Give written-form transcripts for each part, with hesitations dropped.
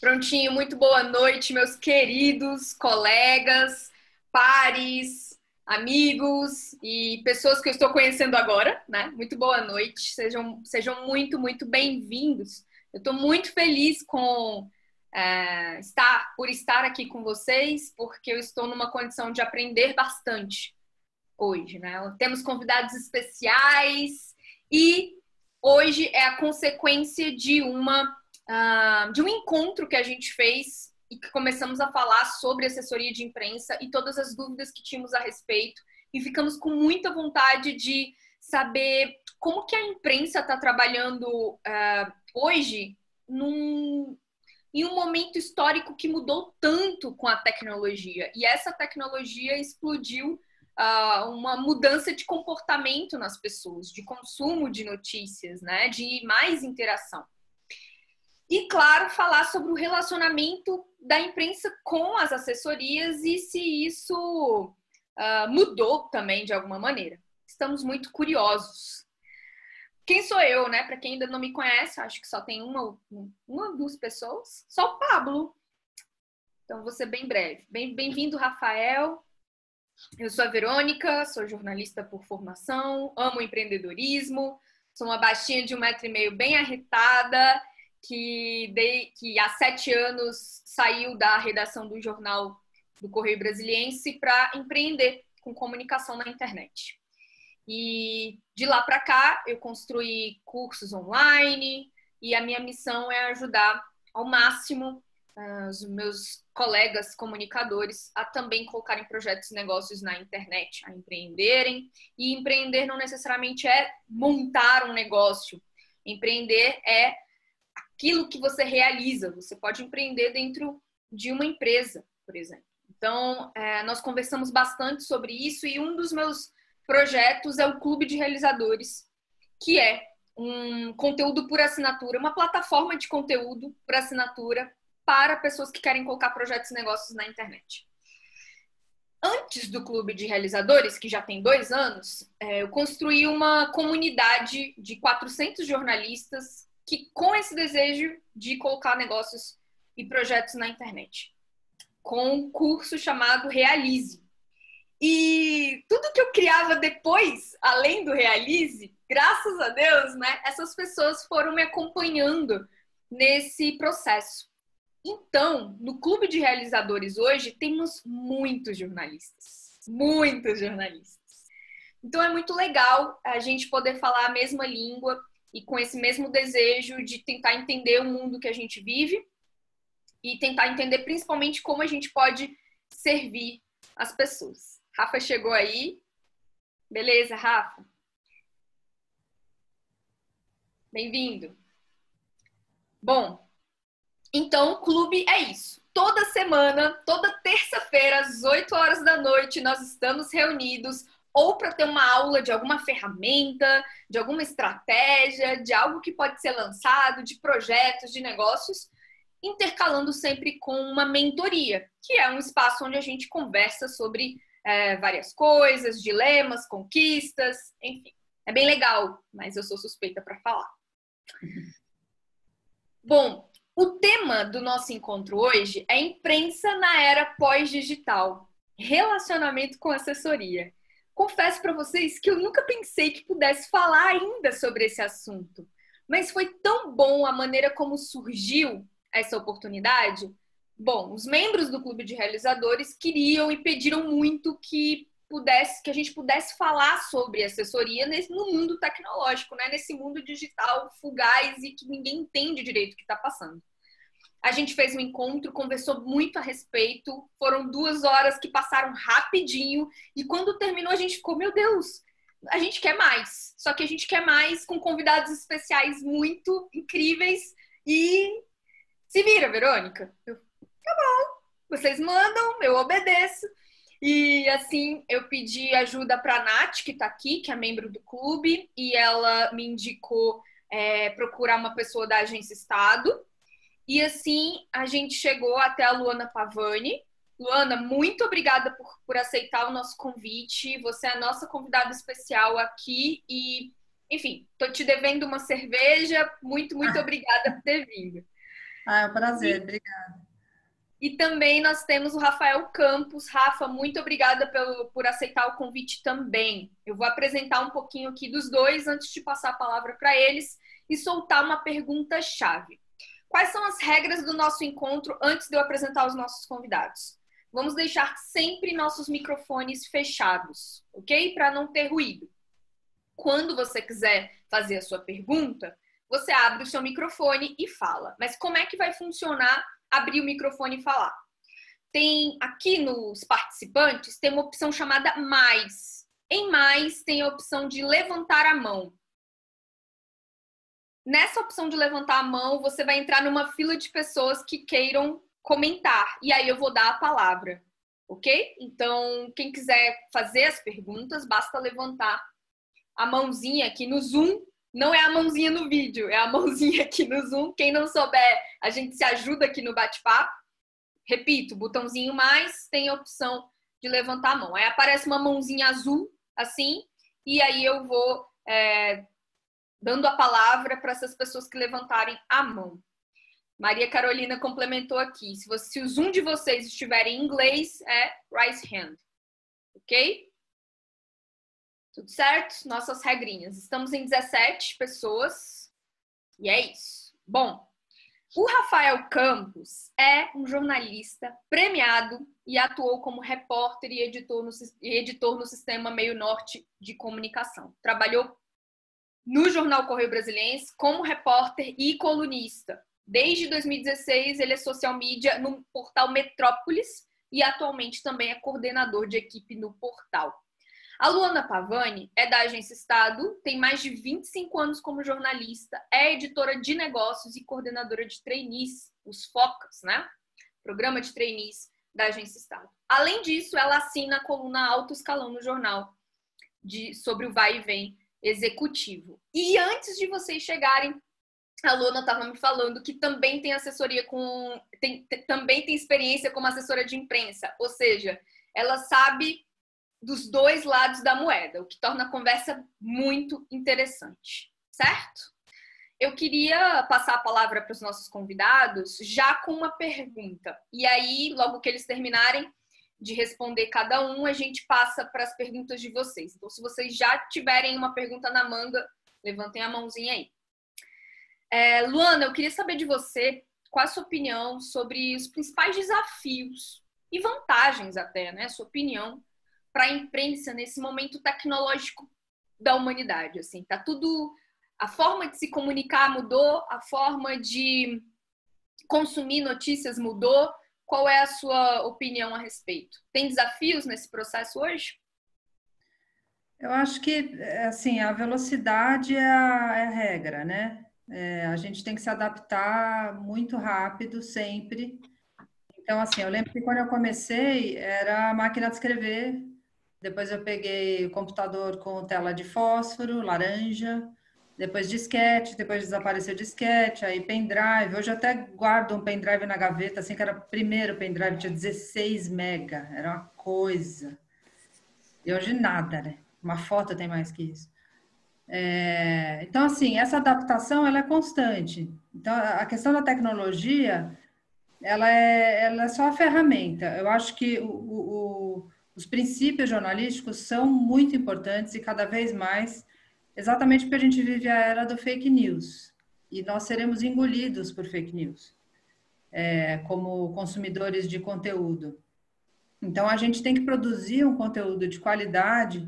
Prontinho, muito boa noite, meus queridos colegas, pares, amigos e pessoas que eu estou conhecendo agora, né? Muito boa noite, sejam muito bem-vindos. Eu estou muito feliz por estar aqui com vocês, porque eu estou numa condição de aprender bastante hoje, né? Temos convidados especiais e hoje é a consequência de um encontro que a gente fez e que começamos a falar sobre assessoria de imprensa e todas as dúvidas que tínhamos a respeito, e ficamos com muita vontade de saber como que a imprensa está trabalhando hoje em um momento histórico que mudou tanto com a tecnologia. E essa tecnologia explodiu uma mudança de comportamento nas pessoas, de consumo de notícias, né? De mais interação. E, claro, falar sobre o relacionamento da imprensa com as assessorias e se isso mudou também de alguma maneira. Estamos muito curiosos. Quem sou eu, né? Para quem ainda não me conhece, acho que só tem uma ou duas pessoas. Só o Pablo. Então, vou ser bem breve. Bem-vindo, Rafael. Eu sou a Verônica, sou jornalista por formação, amo empreendedorismo, sou uma baixinha de 1,5 m bem arretada, que há 7 anos saiu da redação do jornal do Correio Brasiliense para empreender com comunicação na internet. E de lá para cá eu construí cursos online e a minha missão é ajudar ao máximo os meus colegas comunicadores a também colocarem projetos e negócios na internet, a empreenderem. E empreender não necessariamente é montar um negócio. Empreender é aquilo que você realiza. Você pode empreender dentro de uma empresa, por exemplo. Então, nós conversamos bastante sobre isso e um dos meus projetos é o Clube de Realizadores, que é um conteúdo por assinatura, uma plataforma de conteúdo por assinatura para pessoas que querem colocar projetos e negócios na internet. Antes do Clube de Realizadores, que já tem 2 anos, eu construí uma comunidade de 400 jornalistas que, com esse desejo de colocar negócios e projetos na internet, com um curso chamado Realize. E tudo que eu criava depois, além do Realize, graças a Deus, né, essas pessoas foram me acompanhando nesse processo. Então, no Clube de Realizadores hoje, temos muitos jornalistas. Muitos jornalistas. Então, é muito legal a gente poder falar a mesma língua e com esse mesmo desejo de tentar entender o mundo que a gente vive e tentar entender principalmente como a gente pode servir as pessoas. Rafa chegou aí. Beleza, Rafa? Bem-vindo. Bom, então, o clube é isso. Toda semana, toda terça-feira, às 8 horas da noite, nós estamos reunidos ou para ter uma aula de alguma ferramenta, de alguma estratégia, de algo que pode ser lançado, de projetos, de negócios, intercalando sempre com uma mentoria, que é um espaço onde a gente conversa sobre várias coisas, dilemas, conquistas, enfim. É bem legal, mas eu sou suspeita para falar. Bom, o tema do nosso encontro hoje é imprensa na era pós-digital, relacionamento com assessoria. Confesso para vocês que eu nunca pensei que pudesse falar ainda sobre esse assunto, mas foi tão bom a maneira como surgiu essa oportunidade. Bom, os membros do Clube de Realizadores queriam e pediram muito que a gente pudesse falar sobre assessoria no mundo tecnológico, né? Nesse mundo digital fugaz e que ninguém entende direito o que está passando. A gente fez um encontro, conversou muito a respeito, foram 2 horas que passaram rapidinho e quando terminou a gente ficou, meu Deus, a gente quer mais. Só que a gente quer mais com convidados especiais muito incríveis e se vira, Verônica. Tá bom, vocês mandam, eu obedeço. E assim, eu pedi ajuda para a Nath, que está aqui, que é membro do clube, e ela me indicou procurar uma pessoa da Agência Estado. E assim, a gente chegou até a Luana Pavani. Luana, muito obrigada por aceitar o nosso convite. Você é a nossa convidada especial aqui e, enfim, tô te devendo uma cerveja. Muito obrigada por ter vindo. Ah, é um prazer, E, obrigada. e também nós temos o Rafael Campos. Rafa, muito obrigada por aceitar o convite também. Eu vou apresentar um pouquinho aqui dos dois antes de passar a palavra para eles e soltar uma pergunta-chave. Quais são as regras do nosso encontro antes de eu apresentar os nossos convidados? Vamos deixar sempre nossos microfones fechados, ok? Para não ter ruído. Quando você quiser fazer a sua pergunta, você abre o seu microfone e fala. Mas como é que vai funcionar abrir o microfone e falar? Tem aqui nos participantes, tem uma opção chamada mais. Em mais tem a opção de levantar a mão. Nessa opção de levantar a mão, você vai entrar numa fila de pessoas que queiram comentar. E aí eu vou dar a palavra, ok? Então, quem quiser fazer as perguntas, basta levantar a mãozinha aqui no Zoom. Não é a mãozinha no vídeo, é a mãozinha aqui no Zoom. Quem não souber, a gente se ajuda aqui no bate-papo. Repito, botãozinho mais, tem a opção de levantar a mão. Aí aparece uma mãozinha azul, assim, e aí eu vou dando a palavra para essas pessoas que levantarem a mão. Maria Carolina complementou aqui. Se o Zoom de vocês estiver em inglês, é raise hand. Ok? Tudo certo? Nossas regrinhas. Estamos em 17 pessoas. E é isso. Bom, o Rafael Campos é um jornalista premiado e atuou como repórter e editor no Sistema Meio Norte de Comunicação. Trabalhou no Jornal Correio Brasiliense como repórter e colunista. Desde 2016, ele é social media no portal Metrópolis e atualmente também é coordenador de equipe no portal. A Luana Pavani é da Agência Estado, tem mais de 25 anos como jornalista, é editora de negócios e coordenadora de trainees, os FOCAS, né? Programa de trainees da Agência Estado. Além disso, ela assina a coluna Alto Escalão no jornal sobre o vai e vem executivo. E antes de vocês chegarem, a Luana estava me falando que também tem assessoria também tem experiência como assessora de imprensa, ou seja, ela sabe dos dois lados da moeda, o que torna a conversa muito interessante, certo? Eu queria passar a palavra para os nossos convidados já com uma pergunta. E aí, logo que eles terminarem de responder cada um, a gente passa para as perguntas de vocês. Então, se vocês já tiverem uma pergunta na manga, levantem a mãozinha aí. Luana, eu queria saber de você qual a sua opinião sobre os principais desafios e vantagens até, né? Sua opinião para a imprensa nesse momento tecnológico da humanidade. Assim, tá tudo... A forma de se comunicar mudou, a forma de consumir notícias mudou. Qual é a sua opinião a respeito? Tem desafios nesse processo hoje? Eu acho que, assim, a velocidade é a regra, né? A gente tem que se adaptar muito rápido, sempre. Então, assim, eu lembro que quando eu comecei, era a máquina de escrever. Depois eu peguei o computador com tela de fósforo, laranja. Depois disquete, depois desapareceu disquete, aí pendrive. Hoje eu até guardo um pendrive na gaveta, assim, que era o primeiro pendrive, tinha 16 mega, era uma coisa. E hoje nada, né? Uma foto tem mais que isso. Então, assim, essa adaptação, ela é constante. Então, a questão da tecnologia, ela é só a ferramenta. Eu acho que os princípios jornalísticos são muito importantes e cada vez mais, exatamente porque a gente vive a era do fake news. E nós seremos engolidos por fake news, como consumidores de conteúdo. Então, a gente tem que produzir um conteúdo de qualidade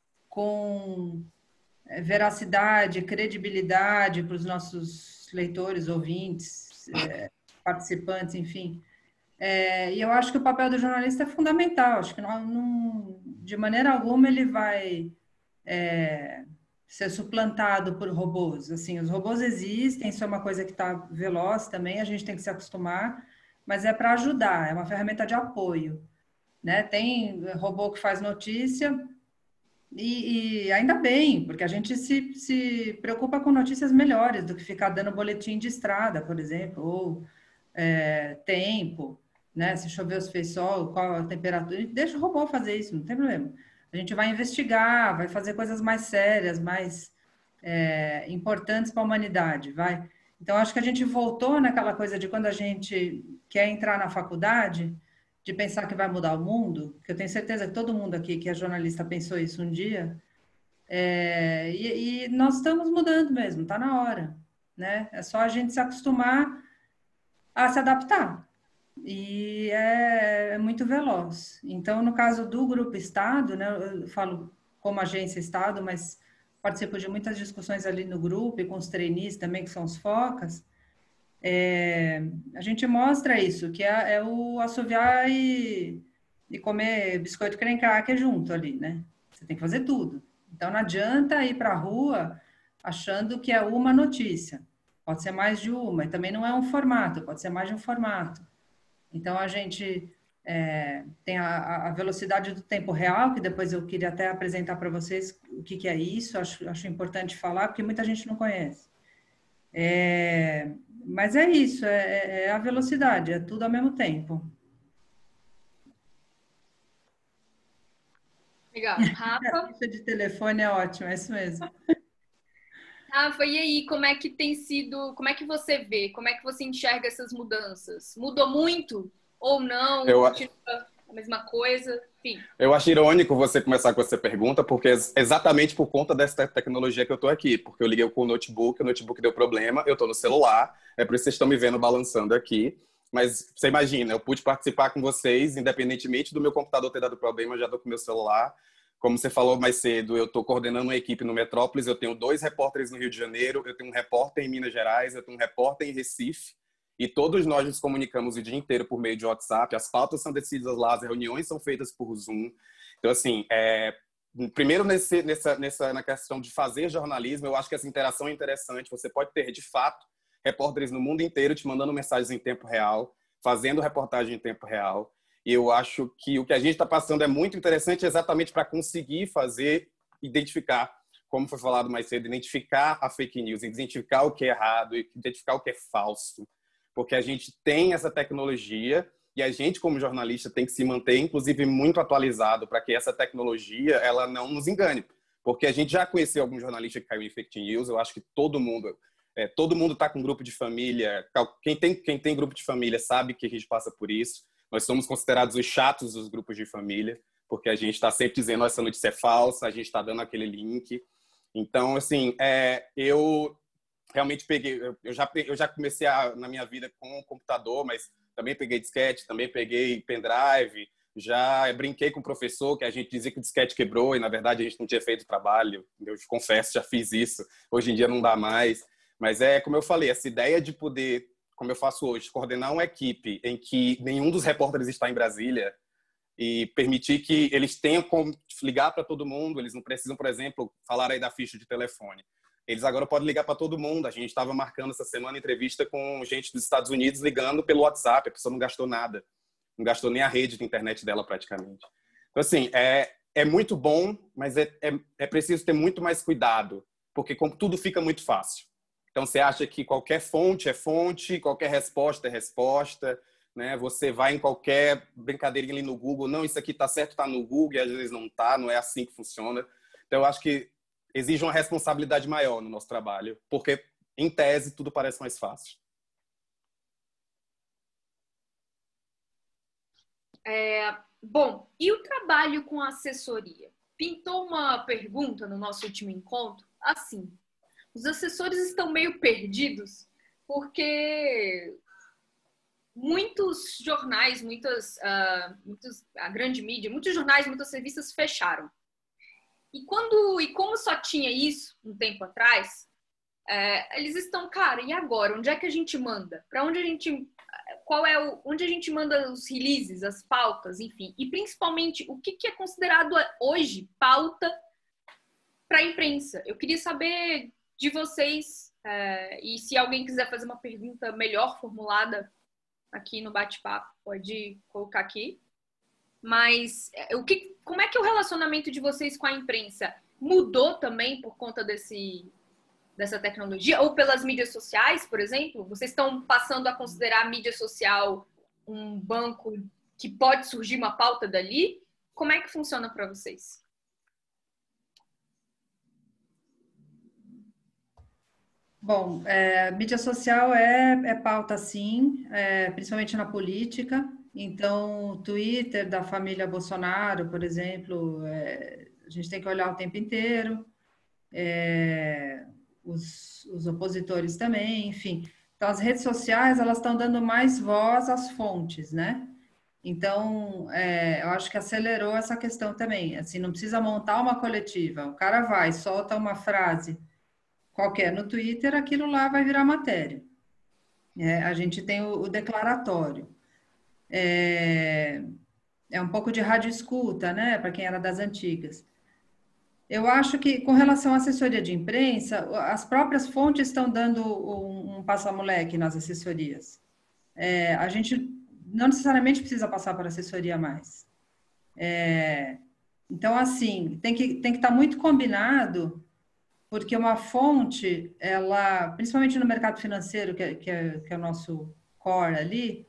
com veracidade, credibilidade para os nossos leitores, ouvintes, participantes, enfim. E eu acho que o papel do jornalista é fundamental. Acho que de maneira alguma ele vai ser suplantado por robôs. Assim, os robôs existem, isso é uma coisa que está veloz também, a gente tem que se acostumar, mas é para ajudar, é uma ferramenta de apoio. Né? Tem robô que faz notícia, e ainda bem, porque a gente se preocupa com notícias melhores do que ficar dando boletim de estrada, por exemplo, ou tempo, né? Se choveu, se fez sol, qual a temperatura. Deixa o robô fazer isso, não tem problema. A gente vai investigar, vai fazer coisas mais sérias, mais importantes para a humanidade, vai. Então, acho que a gente voltou naquela coisa de quando a gente quer entrar na faculdade, de pensar que vai mudar o mundo, que eu tenho certeza que todo mundo aqui que é jornalista pensou isso um dia, e nós estamos mudando mesmo, está na hora, né? É só a gente se acostumar a se adaptar. E é muito veloz. Então, no caso do Grupo Estado, né, eu falo como agência Estado, mas participo de muitas discussões ali no grupo e com os trainees também, que são os focas. A gente mostra isso, que é o assoviar e comer biscoito creme cracker junto ali, né? Você tem que fazer tudo. Então, não adianta ir para a rua achando que é uma notícia. Pode ser mais de uma, e também não é um formato, pode ser mais de um formato. Então, a gente tem a velocidade do tempo real, que depois eu queria até apresentar para vocês o que é isso, acho importante falar, porque muita gente não conhece. Mas é isso, é a velocidade, é tudo ao mesmo tempo. Legal. Rafa? Isso de telefone é ótimo, é isso mesmo. Rafa, e aí, como é que tem sido, como é que você vê, como é que você enxerga essas mudanças? Mudou muito ou não? Eu, Continua a mesma coisa? Enfim. eu acho irônico você começar com essa pergunta, porque é exatamente por conta dessa tecnologia que eu estou aqui. Porque eu liguei com o notebook deu problema, eu estou no celular, é por isso que vocês estão me vendo balançando aqui. Mas você imagina, eu pude participar com vocês, independentemente do meu computador ter dado problema, eu já estou com o meu celular. Como você falou mais cedo, eu estou coordenando uma equipe no Metrópolis, eu tenho 2 repórteres no Rio de Janeiro, eu tenho um repórter em Minas Gerais, eu tenho um repórter em Recife, e todos nós nos comunicamos o dia inteiro por meio de WhatsApp, as pautas são decididas lá, as reuniões são feitas por Zoom. Então, assim, primeiro na questão de fazer jornalismo, eu acho que essa interação é interessante. Você pode ter, de fato, repórteres no mundo inteiro te mandando mensagens em tempo real, fazendo reportagem em tempo real. E eu acho que o que a gente está passando é muito interessante exatamente para conseguir identificar, como foi falado mais cedo, identificar a fake news, identificar o que é errado, identificar o que é falso. Porque a gente tem essa tecnologia e a gente, como jornalista, tem que se manter, inclusive, muito atualizado para que essa tecnologia ela não nos engane. Porque a gente já conheceu algum jornalista que caiu em fake news, eu acho que todo mundo está com grupo de família. Quem tem grupo de família sabe que a gente passa por isso. Nós somos considerados os chatos dos grupos de família, porque a gente está sempre dizendo essa notícia é falsa, a gente está dando aquele link. Então, assim, eu realmente peguei, eu já comecei na minha vida com o computador, mas também peguei disquete, também peguei pendrive, já brinquei com o professor, que a gente dizia que o disquete quebrou e, na verdade, a gente não tinha feito trabalho. Eu confesso, já fiz isso. Hoje em dia não dá mais. Mas como eu falei, essa ideia de poder, como eu faço hoje, coordenar uma equipe em que nenhum dos repórteres está em Brasília e permitir que eles tenham como ligar para todo mundo, eles não precisam, por exemplo, falar aí da ficha de telefone. Eles agora podem ligar para todo mundo. A gente estava marcando essa semana entrevista com gente dos Estados Unidos ligando pelo WhatsApp. A pessoa não gastou nada. Não gastou nem a rede de internet dela praticamente. Então, assim, é muito bom, mas é preciso ter muito mais cuidado, porque como tudo fica muito fácil. Então, você acha que qualquer fonte é fonte, qualquer resposta é resposta, né? Você vai em qualquer brincadeirinha ali no Google, não, isso aqui está certo, está no Google, e às vezes não está, não é assim que funciona. Então, eu acho que exige uma responsabilidade maior no nosso trabalho, porque, em tese, tudo parece mais fácil. Bom, e o trabalho com assessoria? Pintou uma pergunta no nosso último encontro, assim, os assessores estão meio perdidos, porque muitos jornais, a grande mídia, muitos jornais, muitas revistas fecharam. E como só tinha isso um tempo atrás, eles estão, cara, e agora? Onde é que a gente manda? Para onde a gente... onde a gente manda os releases, as pautas, enfim. E principalmente, o que é considerado hoje pauta para a imprensa? Eu queria saber de vocês, e se alguém quiser fazer uma pergunta melhor formulada aqui no bate-papo, pode colocar aqui. Mas como é que o relacionamento de vocês com a imprensa mudou também por conta dessa tecnologia? Ou pelas mídias sociais, por exemplo? Vocês estão passando a considerar a mídia social um banco que pode surgir uma pauta dali? Como é que funciona para vocês? Bom, mídia social é pauta, sim, principalmente na política. Então, o Twitter da família Bolsonaro, por exemplo, a gente tem que olhar o tempo inteiro. Os opositores também, enfim. Então, as redes sociais, elas estão dando mais voz às fontes, né? Então, eu acho que acelerou essa questão também. Assim, não precisa montar uma coletiva. O cara vai, solta uma frase qualquer no Twitter, aquilo lá vai virar matéria. A gente tem o declaratório. É um pouco de rádio escuta, né? Para quem era das antigas. Eu acho que, com relação à assessoria de imprensa, as próprias fontes estão dando um passa-moleque nas assessorias. A gente não necessariamente precisa passar para assessoria mais. Então, assim, tem que estar muito combinado, porque uma fonte, ela, principalmente no mercado financeiro, que é o nosso core ali,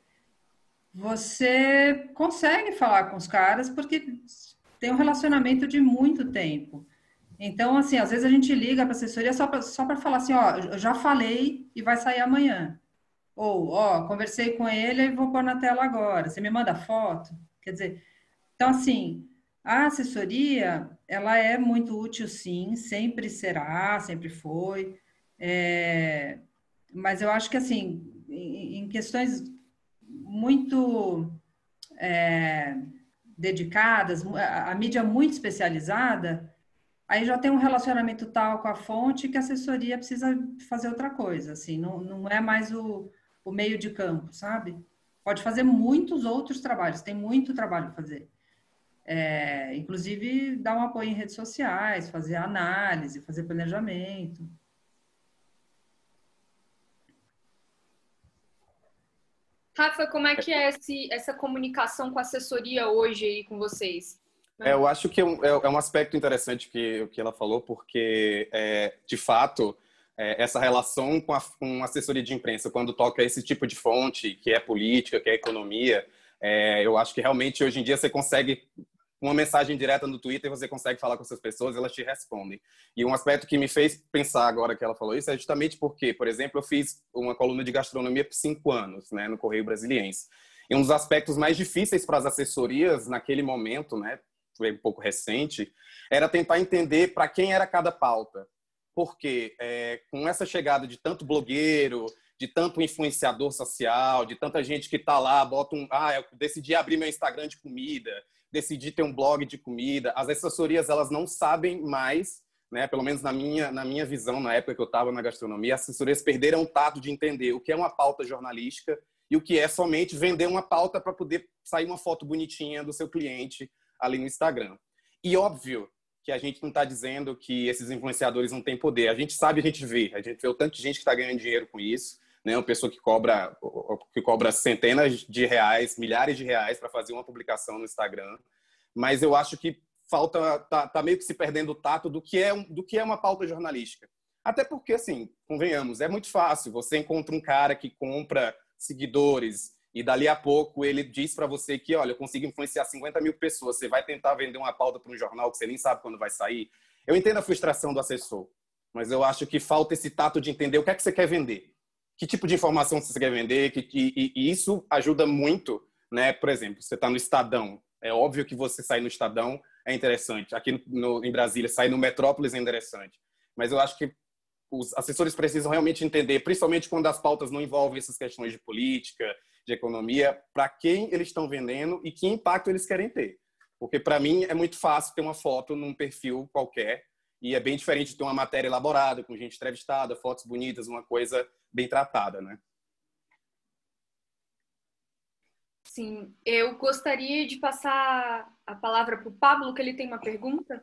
você consegue falar com os caras porque tem um relacionamento de muito tempo. Então, assim, às vezes a gente liga para a assessoria só para falar assim, ó, eu já falei e vai sair amanhã. Ou, ó, conversei com ele e vou pôr na tela agora. Você me manda foto? Quer dizer, então, assim, a assessoria, ela é muito útil, sim, sempre será, sempre foi. É, mas eu acho que, assim, em questões muito dedicadas, a mídia muito especializada, aí já tem um relacionamento tal com a fonte que a assessoria precisa fazer outra coisa, assim, não é mais o meio de campo, sabe? Pode fazer muitos outros trabalhos, tem muito trabalho a fazer. Inclusive, dar um apoio em redes sociais, fazer análise, fazer planejamento. Rafa, como é que é essa comunicação com a assessoria hoje aí com vocês? Eu acho que é um aspecto interessante que ela falou, porque, de fato, essa relação com a assessoria de imprensa, quando toca esse tipo de fonte, que é política, que é economia, eu acho que realmente hoje em dia você consegue uma mensagem direta no Twitter, você consegue falar com essas pessoas, elas te respondem. E um aspecto que me fez pensar agora que ela falou isso é justamente porque, por exemplo, eu fiz uma coluna de gastronomia por 5 anos, né, no Correio Brasiliense. E um dos aspectos mais difíceis para as assessorias naquele momento, né, foi um pouco recente, era tentar entender para quem era cada pauta. Porque com essa chegada de tanto blogueiro, de tanto influenciador social, de tanta gente que está lá, bota eu decidi abrir meu Instagram de comida, decidi ter um blog de comida, as assessorias elas não sabem mais, né, pelo menos na minha visão, na época que eu estava na gastronomia, as assessorias perderam o tato de entender o que é uma pauta jornalística e o que é somente vender uma pauta para poder sair uma foto bonitinha do seu cliente ali no Instagram. E óbvio que a gente não está dizendo que esses influenciadores não têm poder. A gente sabe, a gente vê o tanto de gente que está ganhando dinheiro com isso, né? Uma pessoa que cobra centenas de reais, milhares de reais para fazer uma publicação no Instagram. Mas eu acho que tá meio que se perdendo o tato do que é uma pauta jornalística. Até porque, assim, convenhamos, é muito fácil. Você encontra um cara que compra seguidores e dali a pouco ele diz para você que, olha, eu consigo influenciar 50 mil pessoas. Você vai tentar vender uma pauta para um jornal que você nem sabe quando vai sair. Eu entendo a frustração do assessor, mas eu acho que falta esse tato de entender o que é que você quer vender. Que tipo de informação você quer vender? E isso ajuda muito, né? Por exemplo, você está no Estadão. É óbvio que você sair no Estadão é interessante. Aqui em Brasília, sair no Metrópolis é interessante. Mas eu acho que os assessores precisam realmente entender, principalmente quando as pautas não envolvem essas questões de política, de economia, para quem eles estão vendendo e que impacto eles querem ter. Porque, para mim, é muito fácil ter uma foto num perfil qualquer e é bem diferente de ter uma matéria elaborada, com gente entrevistada, fotos bonitas, uma coisa bem tratada, né? Sim, eu gostaria de passar a palavra para o Pablo, que ele tem uma pergunta.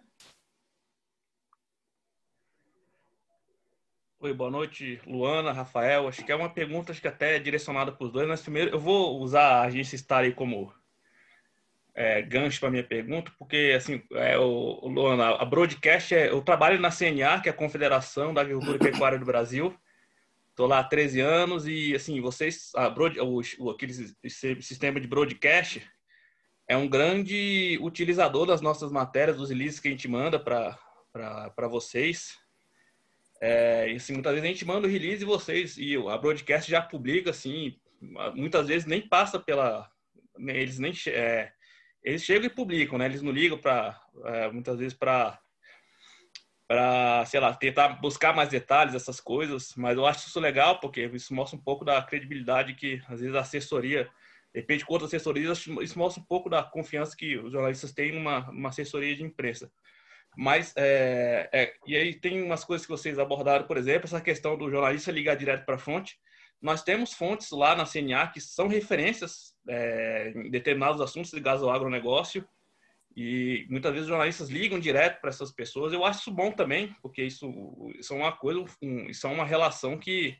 Oi, boa noite, Luana, Rafael. Acho que é uma pergunta acho que até é direcionada para os dois, mas primeiro eu vou usar a agência Star aí como gancho para minha pergunta, porque assim, Luana, a Broadcast eu trabalho na CNA, que é a Confederação da Agricultura e Pecuária do Brasil. Estou lá há 13 anos e, assim, vocês, aquele sistema de broadcast é um grande utilizador das nossas matérias, dos releases que a gente manda para vocês. E, assim, muitas vezes a gente manda o release e a broadcast já publica, assim, muitas vezes nem passa pela... Eles nem... eles chegam e publicam, né? Eles não ligam muitas vezes para, sei lá, tentar buscar mais detalhes, essas coisas, mas eu acho isso legal, porque isso mostra um pouco da credibilidade que, às vezes, a assessoria, depende de outras assessorias, isso mostra um pouco da confiança que os jornalistas têm numa assessoria de imprensa. Mas, e aí tem umas coisas que vocês abordaram, por exemplo, essa questão do jornalista ligar direto para a fonte. Nós temos fontes lá na CNA que são referências em determinados assuntos ligados ao agronegócio, e muitas vezes os jornalistas ligam direto para essas pessoas. Eu acho isso bom também, porque isso é uma coisa, isso é uma relação que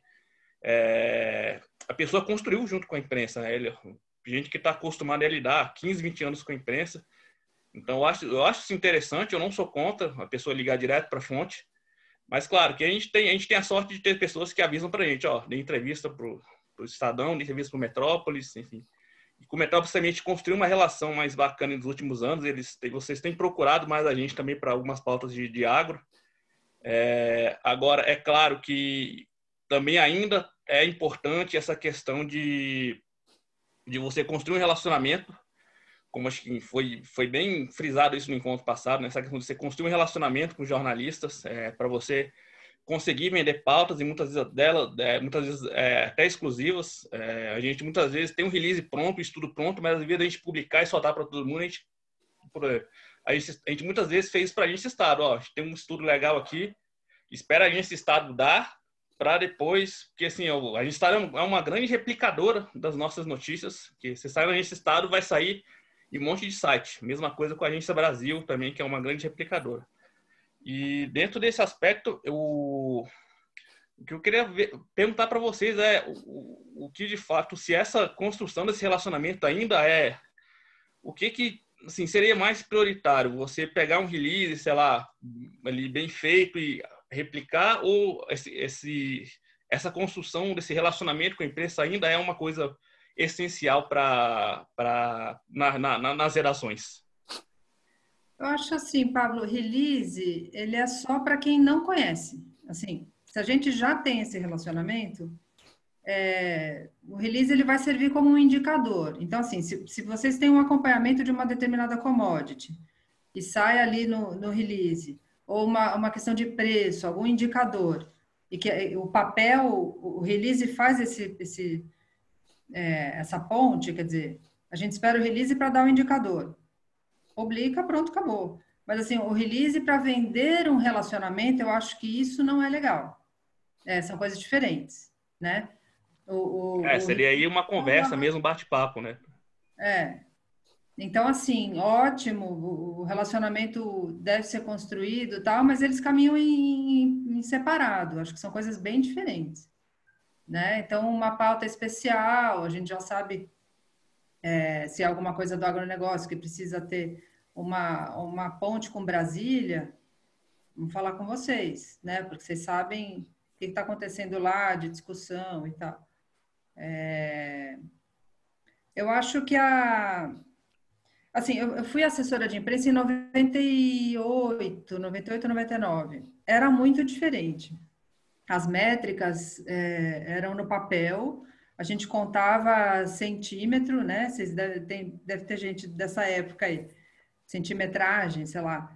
a pessoa construiu junto com a imprensa, né? Gente que está acostumada a lidar 15, 20 anos com a imprensa. Então, eu acho isso interessante, eu não sou contra a pessoa ligar direto para a fonte, mas claro que a gente tem a sorte de ter pessoas que avisam para a gente, ó, dê entrevista para o Estadão, dê entrevista para o Metrópolis, enfim. E com o Metrópolis também a gente construiu uma relação mais bacana nos últimos anos, vocês têm procurado mais a gente também para algumas pautas de agro. Agora, é claro que também ainda é importante essa questão de você construir um relacionamento, como acho que foi bem frisado isso no encontro passado, né? Essa questão de você construir um relacionamento com jornalistas para você conseguir vender pautas, e muitas vezes até exclusivas. A gente muitas vezes tem um release pronto, um estudo pronto, mas às vezes a gente publicar e soltar para todo mundo, a gente muitas vezes fez para a gente estado, ó, a gente tem um estudo legal aqui, espera a gente esse estado dar, para depois, porque assim, a gente está é uma grande replicadora das nossas notícias, que você sai na Agência Estado, vai sair em um monte de site. Mesma coisa com a Agência Brasil também, que é uma grande replicadora. E dentro desse aspecto, o que eu queria perguntar para vocês é o que de fato, se essa construção desse relacionamento ainda o que assim, seria mais prioritário? Você pegar um release, sei lá, ali bem feito e replicar, ou essa construção desse relacionamento com a imprensa ainda é uma coisa essencial nas redações? Eu acho assim, Pablo, release, ele é só para quem não conhece. Assim, se a gente já tem esse relacionamento, o release ele vai servir como um indicador. Então, assim, se vocês têm um acompanhamento de uma determinada commodity e sai ali no release, ou uma questão de preço, algum indicador, e que o papel, o release faz essa ponte, quer dizer, a gente espera o release para dar o indicador. Publica, pronto, acabou. Mas, assim, o release para vender um relacionamento, eu acho que isso não é legal. São coisas diferentes, né? Seria aí uma conversa mesmo, um bate-papo, né? Então, assim, ótimo, o relacionamento deve ser construído e tal, mas eles caminham em separado. Acho que são coisas bem diferentes, né? Então, uma pauta especial, a gente já sabe se é alguma coisa do agronegócio que precisa ter uma ponte com Brasília, vamos falar com vocês, né? Porque vocês sabem o que está acontecendo lá de discussão e tal. Eu acho que assim, eu fui assessora de imprensa em 98, 99. Era muito diferente. As métricas eram no papel, a gente contava centímetro, né? Vocês deve ter gente dessa época aí, centimetragem, sei lá.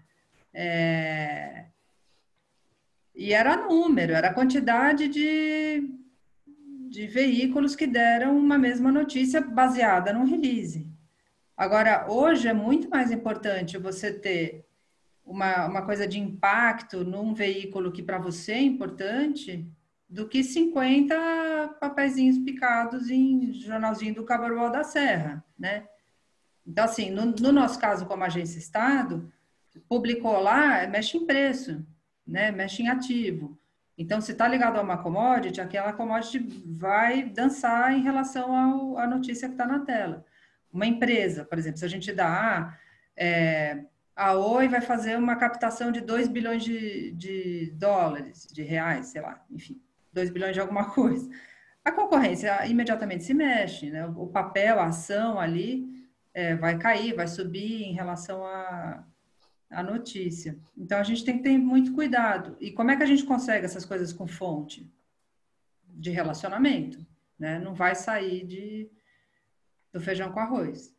E era número, era a quantidade de veículos que deram uma mesma notícia baseada num release. Agora, hoje é muito mais importante você ter uma coisa de impacto num veículo que para você é importante do que 50 papeizinhos picados em jornalzinho do Cabarol da Serra, né? Então, assim, no nosso caso, como agência Estado, publicou lá, mexe em preço, né? Mexe em ativo. Então, se está ligado a uma commodity, aquela commodity vai dançar em relação à notícia que está na tela. Uma empresa, por exemplo, se a gente dá a Oi vai fazer uma captação de 2 bilhões de dólares, de reais, sei lá, enfim, 2 bilhões de alguma coisa. A concorrência imediatamente se mexe, né? O papel, a ação ali vai cair, vai subir em relação a notícia. Então, a gente tem que ter muito cuidado. E como é que a gente consegue essas coisas com fonte? De relacionamento, né? Não vai sair do feijão com arroz.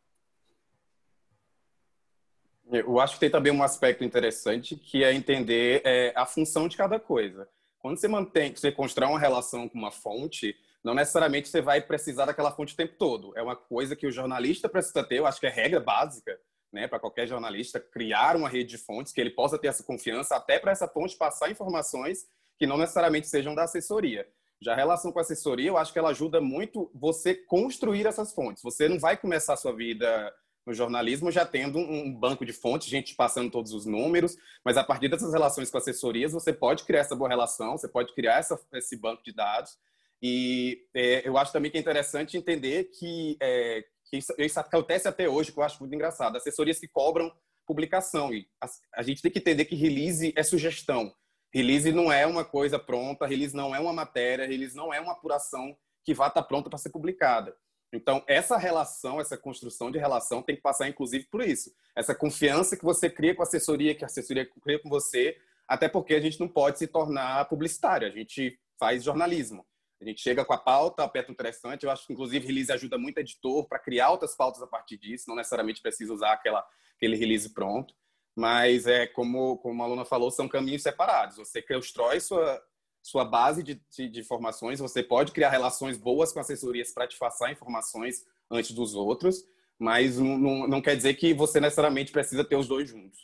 Eu acho que tem também um aspecto interessante que é entender a função de cada coisa. Quando você constrói uma relação com uma fonte, não necessariamente você vai precisar daquela fonte o tempo todo. É uma coisa que o jornalista precisa ter, eu acho que é regra básica, né, para qualquer jornalista, criar uma rede de fontes, que ele possa ter essa confiança até para essa fonte passar informações que não necessariamente sejam da assessoria. Já a relação com a assessoria, eu acho que ela ajuda muito você construir essas fontes. Você não vai começar a sua vida no jornalismo já tendo um banco de fontes, gente passando todos os números, mas a partir dessas relações com assessorias, você pode criar essa boa relação, você pode criar esse banco de dados. E eu acho também que é interessante entender que isso acontece até hoje, que eu acho muito engraçado. Assessorias que cobram publicação. E a gente tem que entender que release é sugestão. Release não é uma coisa pronta, release não é uma matéria, release não é uma apuração que vá estar pronta para ser publicada. Então, essa relação, essa construção de relação tem que passar, inclusive, por isso. Essa confiança que você cria com a assessoria, que a assessoria cria com você, até porque a gente não pode se tornar publicitário, a gente faz jornalismo. A gente chega com a pauta, aperta um interessante. Eu acho que, inclusive, release ajuda muito a editor para criar outras pautas a partir disso. Não necessariamente precisa usar aquele release pronto. Mas, como a aluna falou, são caminhos separados. Você constrói sua base de informações, você pode criar relações boas com assessorias para te passar informações antes dos outros, mas não quer dizer que você necessariamente precisa ter os dois juntos.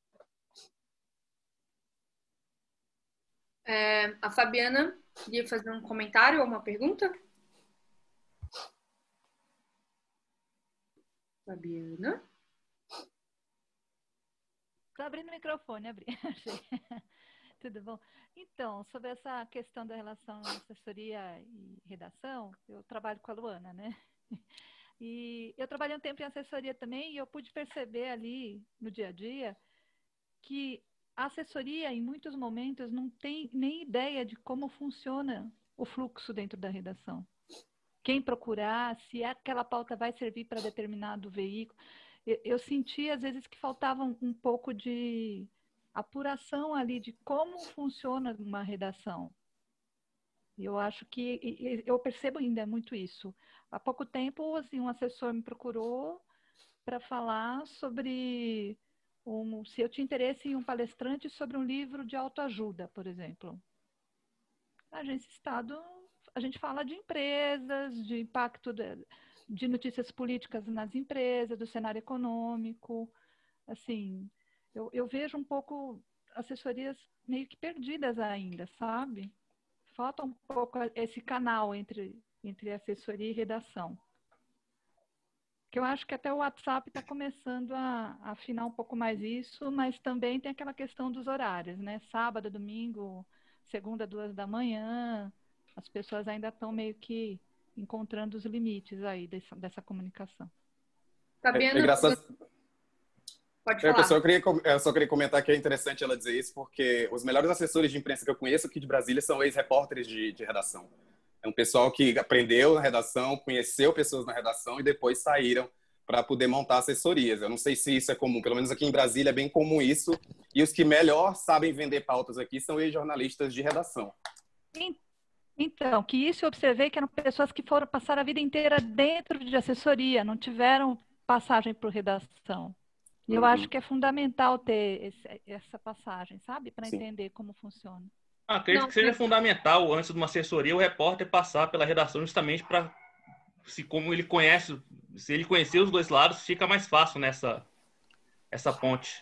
A Fabiana queria fazer um comentário ou uma pergunta? Fabiana? Estou abrindo o microfone, abri. Tudo bom? Então, sobre essa questão da relação assessoria e redação, eu trabalho com a Luana, né? E eu trabalhei um tempo em assessoria também e eu pude perceber ali no dia a dia que a assessoria, em muitos momentos, não tem nem ideia de como funciona o fluxo dentro da redação. Quem procurar, se aquela pauta vai servir para determinado veículo. Eu senti, às vezes, que faltava um pouco de apuração ali de como funciona uma redação. Eu acho que, eu percebo ainda muito isso. Há pouco tempo, assim, um assessor me procurou para falar sobre se eu tinha interesse em um palestrante sobre um livro de autoajuda, por exemplo. A Agência Estado, a gente fala de empresas, de impacto de notícias políticas nas empresas, do cenário econômico. Assim, eu vejo um pouco assessorias meio que perdidas ainda, sabe? Falta um pouco esse canal entre assessoria e redação. Que eu acho que até o WhatsApp está começando a afinar um pouco mais isso, mas também tem aquela questão dos horários, né? Sábado, domingo, segunda, 2 da manhã, as pessoas ainda estão meio que encontrando os limites aí dessa comunicação. Fabiana, engraçado. Pode falar. Eu só queria comentar que é interessante ela dizer isso, porque os melhores assessores de imprensa que eu conheço aqui de Brasília são ex-repórteres de redação. É um pessoal que aprendeu na redação, conheceu pessoas na redação e depois saíram para poder montar assessorias. Eu não sei se isso é comum, pelo menos aqui em Brasília é bem comum isso. E os que melhor sabem vender pautas aqui são ex-jornalistas de redação. Então, que isso eu observei que eram pessoas que passaram a vida inteira dentro de assessoria, não tiveram passagem por redação. E eu acho que é fundamental ter essa passagem, sabe? Para entender como funciona. Acredito que seja fundamental, antes de uma assessoria, o repórter passar pela redação justamente para, se ele conhecer os dois lados, fica mais fácil essa ponte.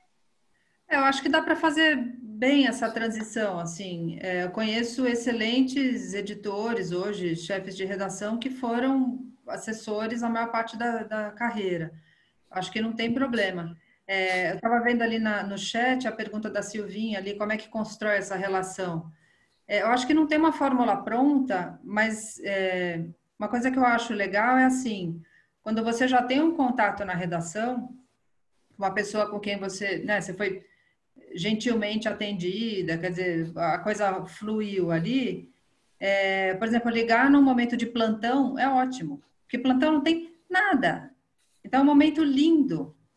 Eu acho que dá para fazer bem essa transição, assim. Eu conheço excelentes editores hoje, chefes de redação, que foram assessores a maior parte da carreira. Acho que não tem problema. Eu estava vendo ali no chat a pergunta da Silvinha ali, como é que constrói essa relação. Eu acho que não tem uma fórmula pronta, mas uma coisa que eu acho legal é assim, quando você já tem um contato na redação, uma pessoa com quem você foi gentilmente atendida, quer dizer, a coisa fluiu ali, por exemplo, ligar num momento de plantão é ótimo, porque plantão não tem nada. Então, é um momento lindo.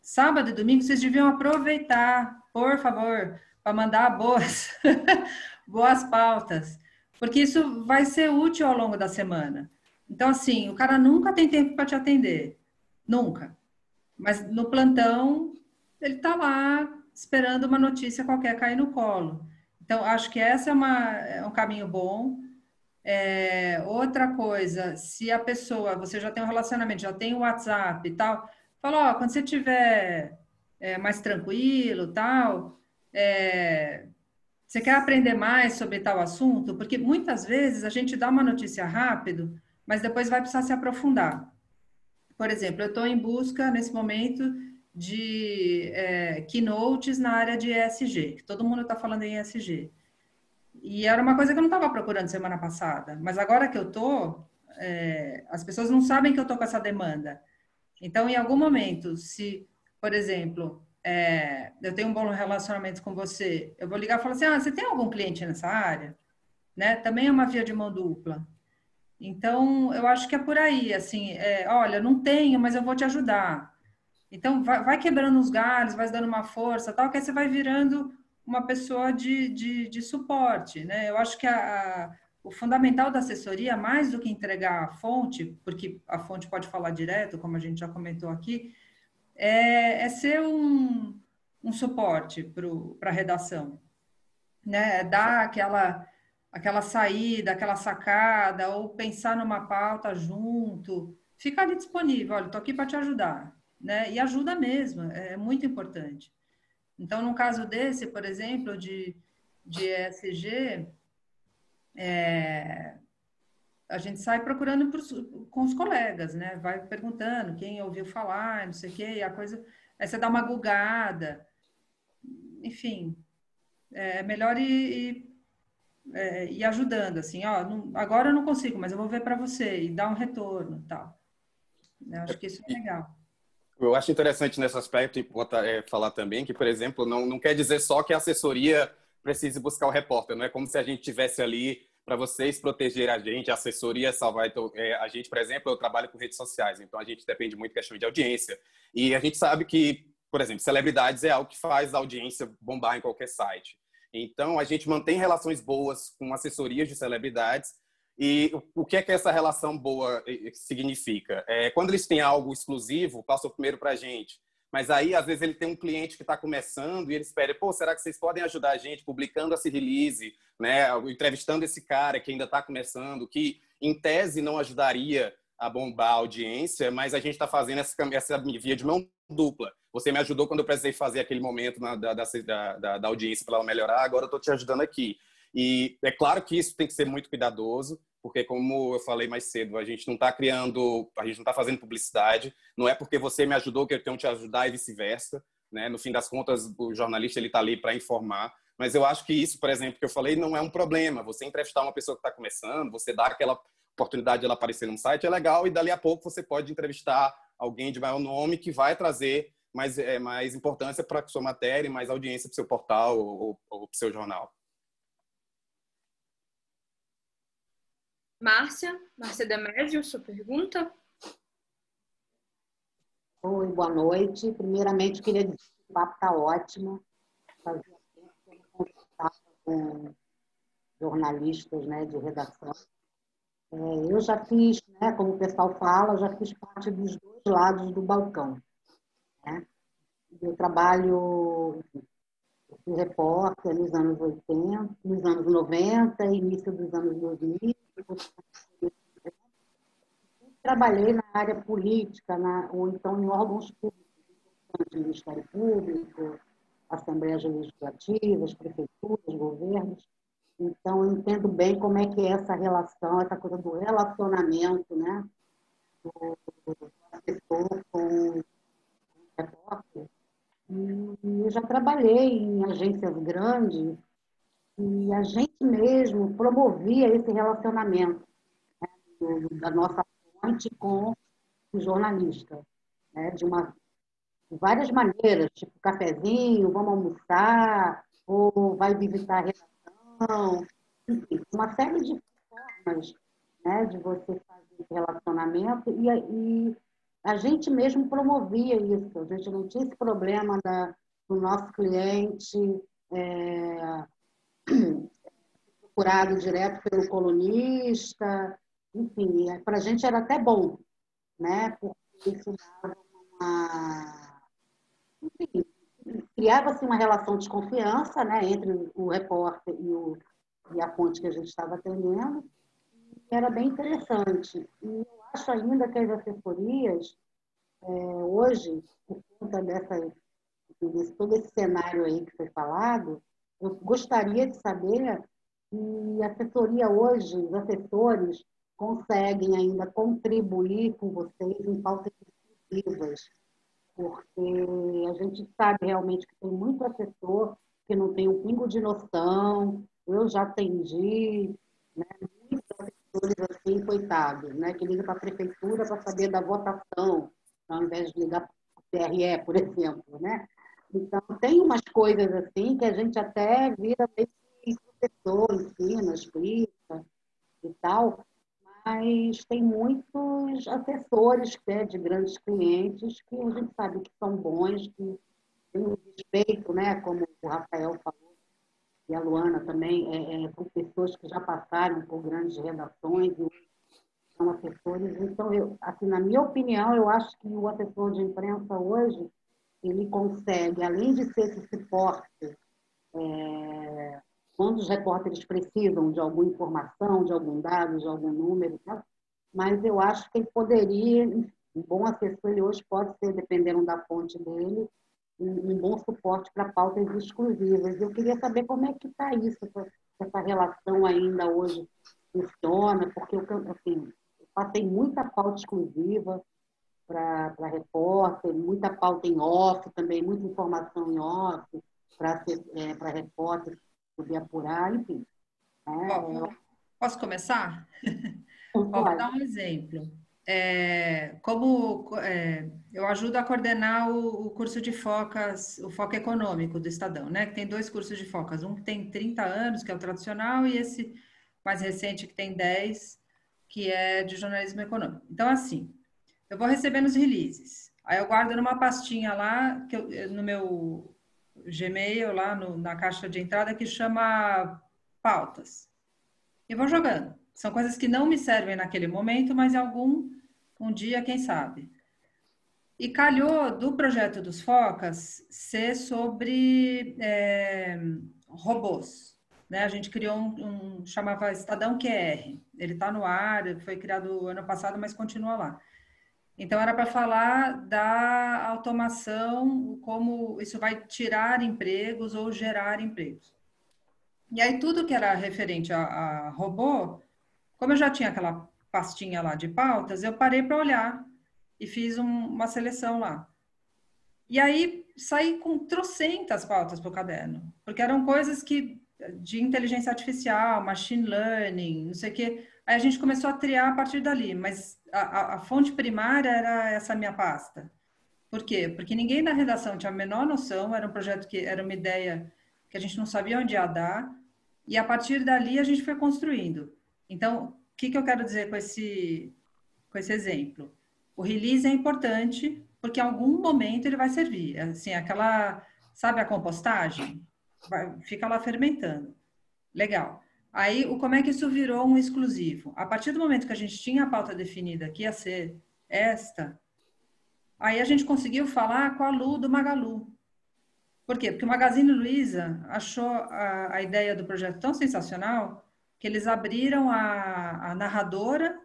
sábado e domingo vocês deviam aproveitar, por favor, para mandar boas, boas pautas, porque isso vai ser útil ao longo da semana. Então, assim, o cara nunca tem tempo para te atender, nunca. Mas no plantão, ele está lá esperando uma notícia qualquer cair no colo. Então, acho que essa é um caminho bom. Outra coisa, se a pessoa, você já tem um relacionamento, já tem o WhatsApp e tal, fala, ó, quando você tiver mais tranquilo, tal, você quer aprender mais sobre tal assunto? Porque muitas vezes a gente dá uma notícia rápido, mas depois vai precisar se aprofundar. Por exemplo, eu estou em busca, nesse momento, de keynotes na área de ESG, que todo mundo está falando em ESG. E era uma coisa que eu não estava procurando semana passada, mas agora que eu estou, as pessoas não sabem que eu estou com essa demanda. Então, em algum momento, se, por exemplo, eu tenho um bom relacionamento com você, eu vou ligar e falar assim, você tem algum cliente nessa área? Né? Também é uma via de mão dupla. Então, eu acho que é por aí, assim, olha, não tenho, mas eu vou te ajudar. Então, vai quebrando os galhos, vai dando uma força, tal, que aí você vai virando uma pessoa de suporte, né? Eu acho que o fundamental da assessoria, mais do que entregar a fonte, porque a fonte pode falar direto, como a gente já comentou aqui, é ser um suporte para a redação, né? Dar aquela saída, aquela sacada, ou pensar numa pauta junto, ficar ali disponível, olha, estou aqui para te ajudar, né? E ajuda mesmo, é muito importante. Então, no caso desse, por exemplo, de ESG, a gente sai procurando com os colegas, né? Vai perguntando quem ouviu falar, não sei o quê, e a coisa... Aí você dá uma gulgada, enfim, é melhor ir ajudando, assim, ó, agora eu não consigo, mas eu vou ver para você, e dar um retorno, tal. Eu acho que isso é legal. Eu acho interessante nesse aspecto falar também que, por exemplo, não quer dizer só que a assessoria precise buscar o repórter, não é como se a gente tivesse ali para vocês proteger a assessoria salvar. Então, a gente, por exemplo, eu trabalho com redes sociais, então a gente depende muito da questão de audiência. E a gente sabe que, por exemplo, celebridades é algo que faz a audiência bombar em qualquer site. Então, a gente mantém relações boas com assessorias de celebridades. E o que é que essa relação boa significa? Quando eles têm algo exclusivo, passam primeiro para a gente. Mas aí, às vezes, ele tem um cliente que está começando e ele espera, será que vocês podem ajudar a gente publicando esse release, né? Entrevistando esse cara que ainda está começando, que, em tese, não ajudaria a bombar a audiência, mas a gente está fazendo essa via de mão dupla. Você me ajudou quando eu precisei fazer aquele momento da audiência para ela melhorar, agora eu estou te ajudando aqui. E é claro que isso tem que ser muito cuidadoso, porque, como eu falei mais cedo, a gente não está fazendo publicidade, não é porque você me ajudou que eu tenho que te ajudar e vice-versa, né? No fim das contas, o jornalista ele está ali para informar, mas eu acho que isso, por exemplo, que eu falei, não é um problema. Você entrevistar uma pessoa que está começando, você dá aquela oportunidade de ela aparecer num site, é legal, e dali a pouco você pode entrevistar alguém de maior nome que vai trazer mais importância para a sua matéria e mais audiência para o seu portal ou para o seu jornal. Márcia Demédio, sua pergunta? Oi, boa noite. Primeiramente, queria dizer que o papo está ótimo. Fazia tempo que eu não conversava com jornalistas, né, de redação. Eu já fiz, né, como o pessoal fala, já fiz parte dos dois lados do balcão. Né? Eu trabalho, eu fui repórter nos anos 80, nos anos 90, início dos anos 2000. Trabalhei na área política, ou então em órgãos públicos, Ministério Público, Assembleias Legislativas, prefeituras, governos. Então, eu entendo bem como é que é essa relação, essa coisa do relacionamento, né, do assessor com o repórter. E eu já trabalhei em agências grandes e a gente mesmo promovia esse relacionamento, né, da nossa fonte com o jornalista, né, de várias maneiras, tipo cafezinho, vamos almoçar, ou vai visitar a redação, enfim, uma série de formas, né, de você fazer esse relacionamento e a gente mesmo promovia isso. A gente não tinha esse problema do nosso cliente procurado direto pelo colunista. Enfim, para a gente era até bom, né? Porque isso dava enfim, criava-se uma relação de confiança, né, entre o repórter e a fonte que a gente estava atendendo. Era bem interessante. E eu acho ainda que as assessorias, hoje, por conta desse todo esse cenário aí que foi falado, eu gostaria de saber se a assessoria hoje, os assessores, conseguem ainda contribuir com vocês em pautas exclusivas, porque a gente sabe realmente que tem muito assessor que não tem um pingo de noção. Eu já atendi, né, muitos assessores assim, coitados, né, que ligam para a prefeitura para saber da votação, ao invés de ligar para o TRE, por exemplo, né? Então, tem umas coisas assim que a gente até vira meio que professor, ensina, explica e tal, mas tem muitos assessores, né, de grandes clientes que a gente sabe que são bons, que têm um respeito, né, como o Rafael falou, e a Luana também, são pessoas que já passaram por grandes redações e são assessores. Então, assim, na minha opinião, eu acho que o assessor de imprensa hoje, ele consegue, além de ser esse suporte, quando os repórteres precisam de alguma informação, de algum dado, de algum número, tá? Mas eu acho que ele poderia, um bom assessor, ele hoje pode ser, dependendo da fonte dele, um bom suporte para pautas exclusivas. Eu queria saber como é que está isso, essa relação ainda hoje funciona, porque assim, eu passei muita pauta exclusiva para repórter, muita pauta em off também, muita informação em off para repórter poder apurar, enfim. Posso começar? Não Vou pode. dar um exemplo. Eu ajudo a coordenar o curso de focas, o Foca Econômico do Estadão, né? Que tem 2 cursos de focas, um que tem 30 anos, que é o tradicional, e esse mais recente que tem 10, que é de jornalismo econômico. Então, assim, eu vou recebendo os releases. Aí eu guardo numa pastinha lá, no meu Gmail, lá na caixa de entrada, que chama pautas. E vou jogando. São coisas que não me servem naquele momento, mas um dia, quem sabe. E calhou do projeto dos Focas ser sobre robôs. Né? A gente criou chamava Estadão QR. Ele está no ar, foi criado ano passado, mas continua lá. Então, era para falar da automação, como isso vai tirar empregos ou gerar empregos. E aí, tudo que era referente a robô, como eu já tinha aquela pastinha lá de pautas, eu parei para olhar e fiz uma seleção lá. E aí, saí com trocentas pautas para o caderno, porque eram coisas de inteligência artificial, machine learning, não sei o quê. Aí a gente começou a triar a partir dali, mas a fonte primária era essa minha pasta. Por quê? Porque ninguém na redação tinha a menor noção, era um projeto que era uma ideia que a gente não sabia onde ia dar, e a partir dali a gente foi construindo. Então, o que eu quero dizer com esse exemplo? O release é importante, porque em algum momento ele vai servir. Assim, sabe a compostagem? Fica lá fermentando. Legal. Aí, como é que isso virou um exclusivo? A partir do momento que a gente tinha a pauta definida que ia ser esta, aí a gente conseguiu falar com a Lu do Magalu. Por quê? Porque o Magazine Luiza achou a ideia do projeto tão sensacional que eles abriram a narradora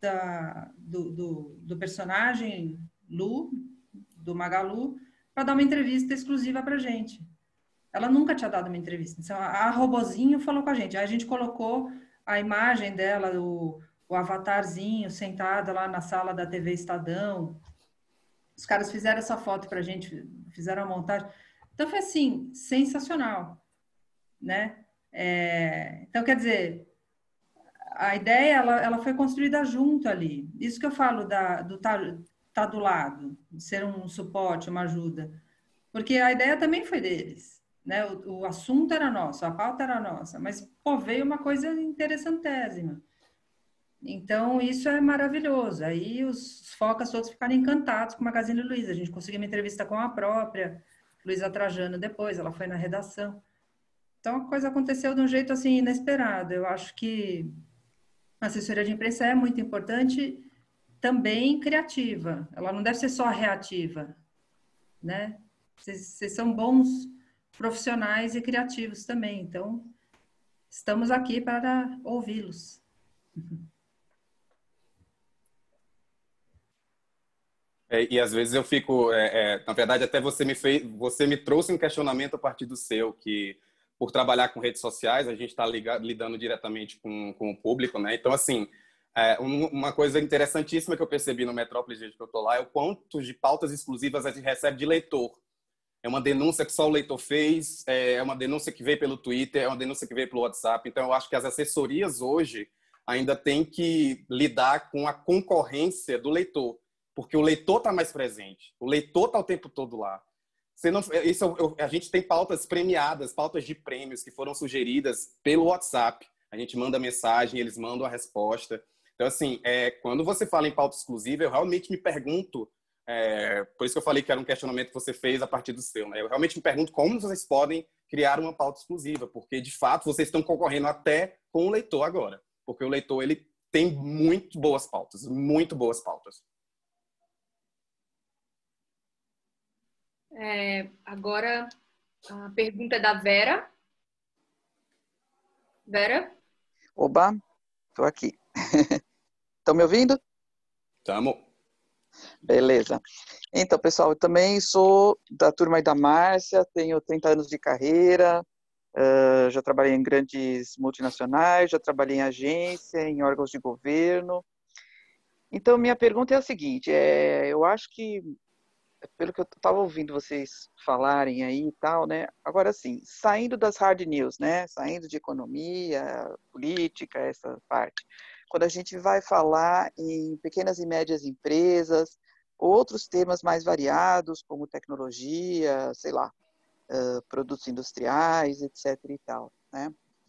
do personagem Lu, do Magalu, para dar uma entrevista exclusiva para a gente. Ela nunca tinha dado uma entrevista. Então, a robozinho falou com a gente. Aí a gente colocou a imagem dela, o avatarzinho, sentada lá na sala da TV Estadão. Os caras fizeram essa foto para a gente, fizeram a montagem. Então, foi assim, sensacional, né? Então, quer dizer, a ideia, ela foi construída junto ali. Isso que eu falo do tá do lado, de ser um suporte, uma ajuda. Porque a ideia também foi deles, né? O assunto era nosso, a pauta era nossa, mas, pô, veio uma coisa interessantésima. Então, isso é maravilhoso. Aí os focas todos ficaram encantados com o Magazine Luiza. A gente conseguiu uma entrevista com a própria Luiza Trajano depois, ela foi na redação. Então, a coisa aconteceu de um jeito assim inesperado. Eu acho que a assessoria de imprensa é muito importante, também criativa. Ela não deve ser só reativa, né? Vocês são bons profissionais e criativos também. Então, estamos aqui para ouvi-los. E às vezes eu fico, na verdade, até você me trouxe um questionamento a partir do seu, que por trabalhar com redes sociais, a gente está lidando diretamente com o público, né? Então, assim, uma coisa interessantíssima que eu percebi no Metrópolis, desde que eu estou lá, é o quanto de pautas exclusivas a gente recebe de leitor. É uma denúncia que só o leitor fez, é uma denúncia que veio pelo Twitter, é uma denúncia que veio pelo WhatsApp. Então, eu acho que as assessorias hoje ainda têm que lidar com a concorrência do leitor, porque o leitor está mais presente, o leitor está o tempo todo lá. A gente tem pautas premiadas, pautas de prêmios que foram sugeridas pelo WhatsApp. A gente manda mensagem, eles mandam a resposta. Então, assim, quando você fala em pauta exclusiva, eu realmente me pergunto, por isso que eu falei que era um questionamento que você fez a partir do seu, né? Eu realmente me pergunto como vocês podem criar uma pauta exclusiva, porque, de fato, vocês estão concorrendo até com o leitor agora. Porque o leitor, ele tem muito boas pautas, muito boas pautas. Agora, a pergunta é da Vera. Vera? Oba, estou aqui. Estão me ouvindo? Tamo. Beleza. Então, pessoal, eu também sou da turma aí da Márcia, tenho 30 anos de carreira, já trabalhei em grandes multinacionais, já trabalhei em agência, em órgãos de governo. Então, minha pergunta é a seguinte, eu acho que, pelo que eu estava ouvindo vocês falarem aí e tal, né? Agora, assim, saindo das hard news, né? Saindo de economia, política, essa parte. Quando a gente vai falar em pequenas e médias empresas, outros temas mais variados, como tecnologia, sei lá, produtos industriais, etc. e tal, né?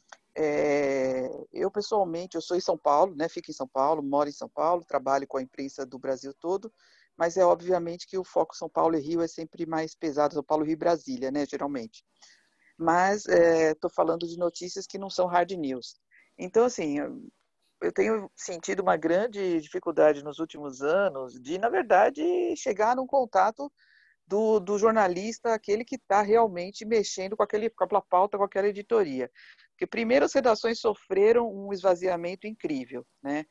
Eu, pessoalmente, eu sou em São Paulo, né? Fico em São Paulo, moro em São Paulo, trabalho com a imprensa do Brasil todo, mas é obviamente que o foco São Paulo e Rio é sempre mais pesado, São Paulo, Rio e Brasília, né, geralmente. Mas estou falando de notícias que não são hard news. Então, assim, eu tenho sentido uma grande dificuldade nos últimos anos de, na verdade, chegar num contato do jornalista, aquele que está realmente mexendo com aquela pauta, com aquela editoria. Porque primeiro as redações sofreram um esvaziamento incrível, né?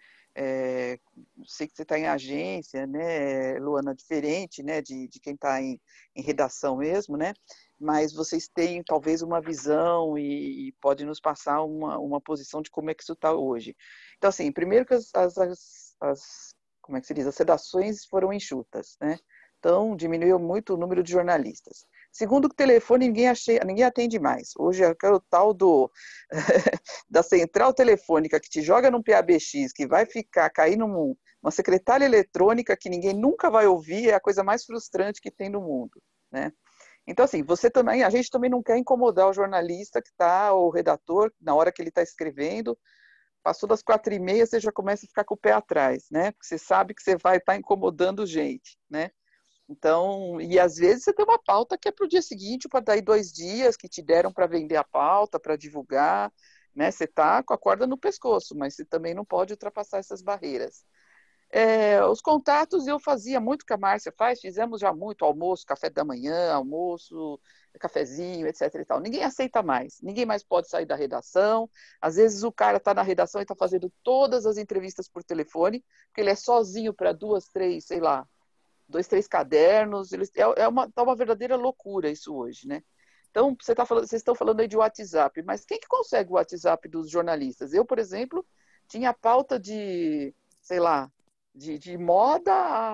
Sei que você está em agência, né, Luana, diferente, né, de quem está em redação mesmo, né? Mas vocês têm talvez uma visão e pode nos passar uma posição de como é que isso está hoje. Então, assim, primeiro que como é que se diz? As redações foram enxutas, né? Então, diminuiu muito o número de jornalistas. Segundo, que o telefone ninguém atende mais. Hoje é o tal da central telefônica que te joga num PABX, que vai cair numa secretária eletrônica que ninguém nunca vai ouvir, é a coisa mais frustrante que tem no mundo, né? Então, assim, a gente também não quer incomodar o jornalista que está, o redator, na hora que ele está escrevendo. Passou das 4h30, você já começa a ficar com o pé atrás, né? Porque você sabe que você vai estar incomodando gente, né? Então, e às vezes você tem uma pauta que é para o dia seguinte, para daí 2 dias que te deram para vender a pauta, para divulgar, né? Você está com a corda no pescoço, mas você também não pode ultrapassar essas barreiras. Os contatos eu fazia muito que a Márcia faz, fizemos já muito almoço, café da manhã, almoço, cafezinho, etc. e tal. Ninguém aceita mais, ninguém mais pode sair da redação. Às vezes o cara está na redação e está fazendo todas as entrevistas por telefone, porque ele é sozinho para 2, 3, sei lá, 2, 3 cadernos. Tá uma verdadeira loucura isso hoje, né? Então, vocês estão falando aí de WhatsApp, mas quem que consegue o WhatsApp dos jornalistas? Eu, por exemplo, tinha pauta de, sei lá, de moda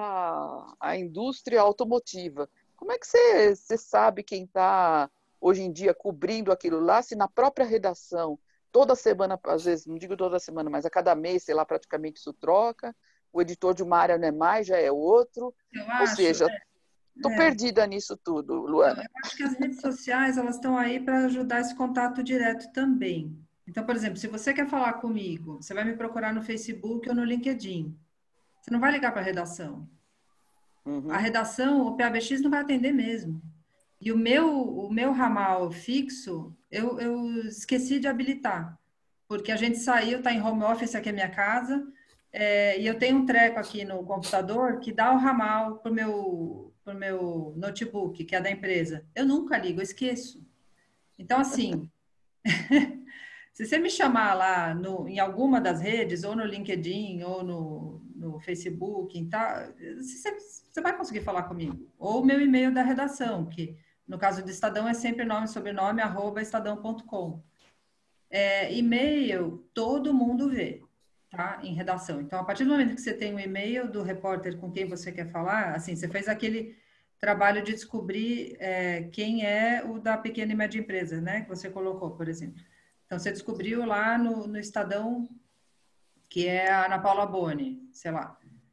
à indústria automotiva. Como é que você sabe quem está, hoje em dia, cobrindo aquilo lá, se na própria redação, toda semana, às vezes, não digo toda semana, mas a cada mês, sei lá, praticamente isso troca, o editor de uma área não é mais, já é outro. Ou seja, estou perdida nisso tudo, Luana. Eu acho que as redes sociais, elas estão aí para ajudar esse contato direto também. Então, por exemplo, se você quer falar comigo, você vai me procurar no Facebook ou no LinkedIn. Você não vai ligar para a redação. A redação, o PABX não vai atender mesmo. E o meu ramal fixo, eu esqueci de habilitar. Porque a gente saiu, tá em home office, aqui é minha casa, e eu tenho um treco aqui no computador que dá o ramal pro meu notebook, que é da empresa. Eu nunca ligo, eu esqueço. Então, assim, se você me chamar lá em alguma das redes, ou no LinkedIn, ou no Facebook, tá, você vai conseguir falar comigo. Ou o meu e-mail da redação, que no caso do Estadão é sempre nome e sobrenome, @estadão.com. E-mail, todo mundo vê, tá? Em redação. Então, a partir do momento que você tem um e-mail do repórter com quem você quer falar, assim, você fez aquele trabalho de descobrir quem é o da pequena e média empresa, né? Que você colocou, por exemplo. Então, você descobriu lá no Estadão, que é a Ana Paula Boni, sei lá.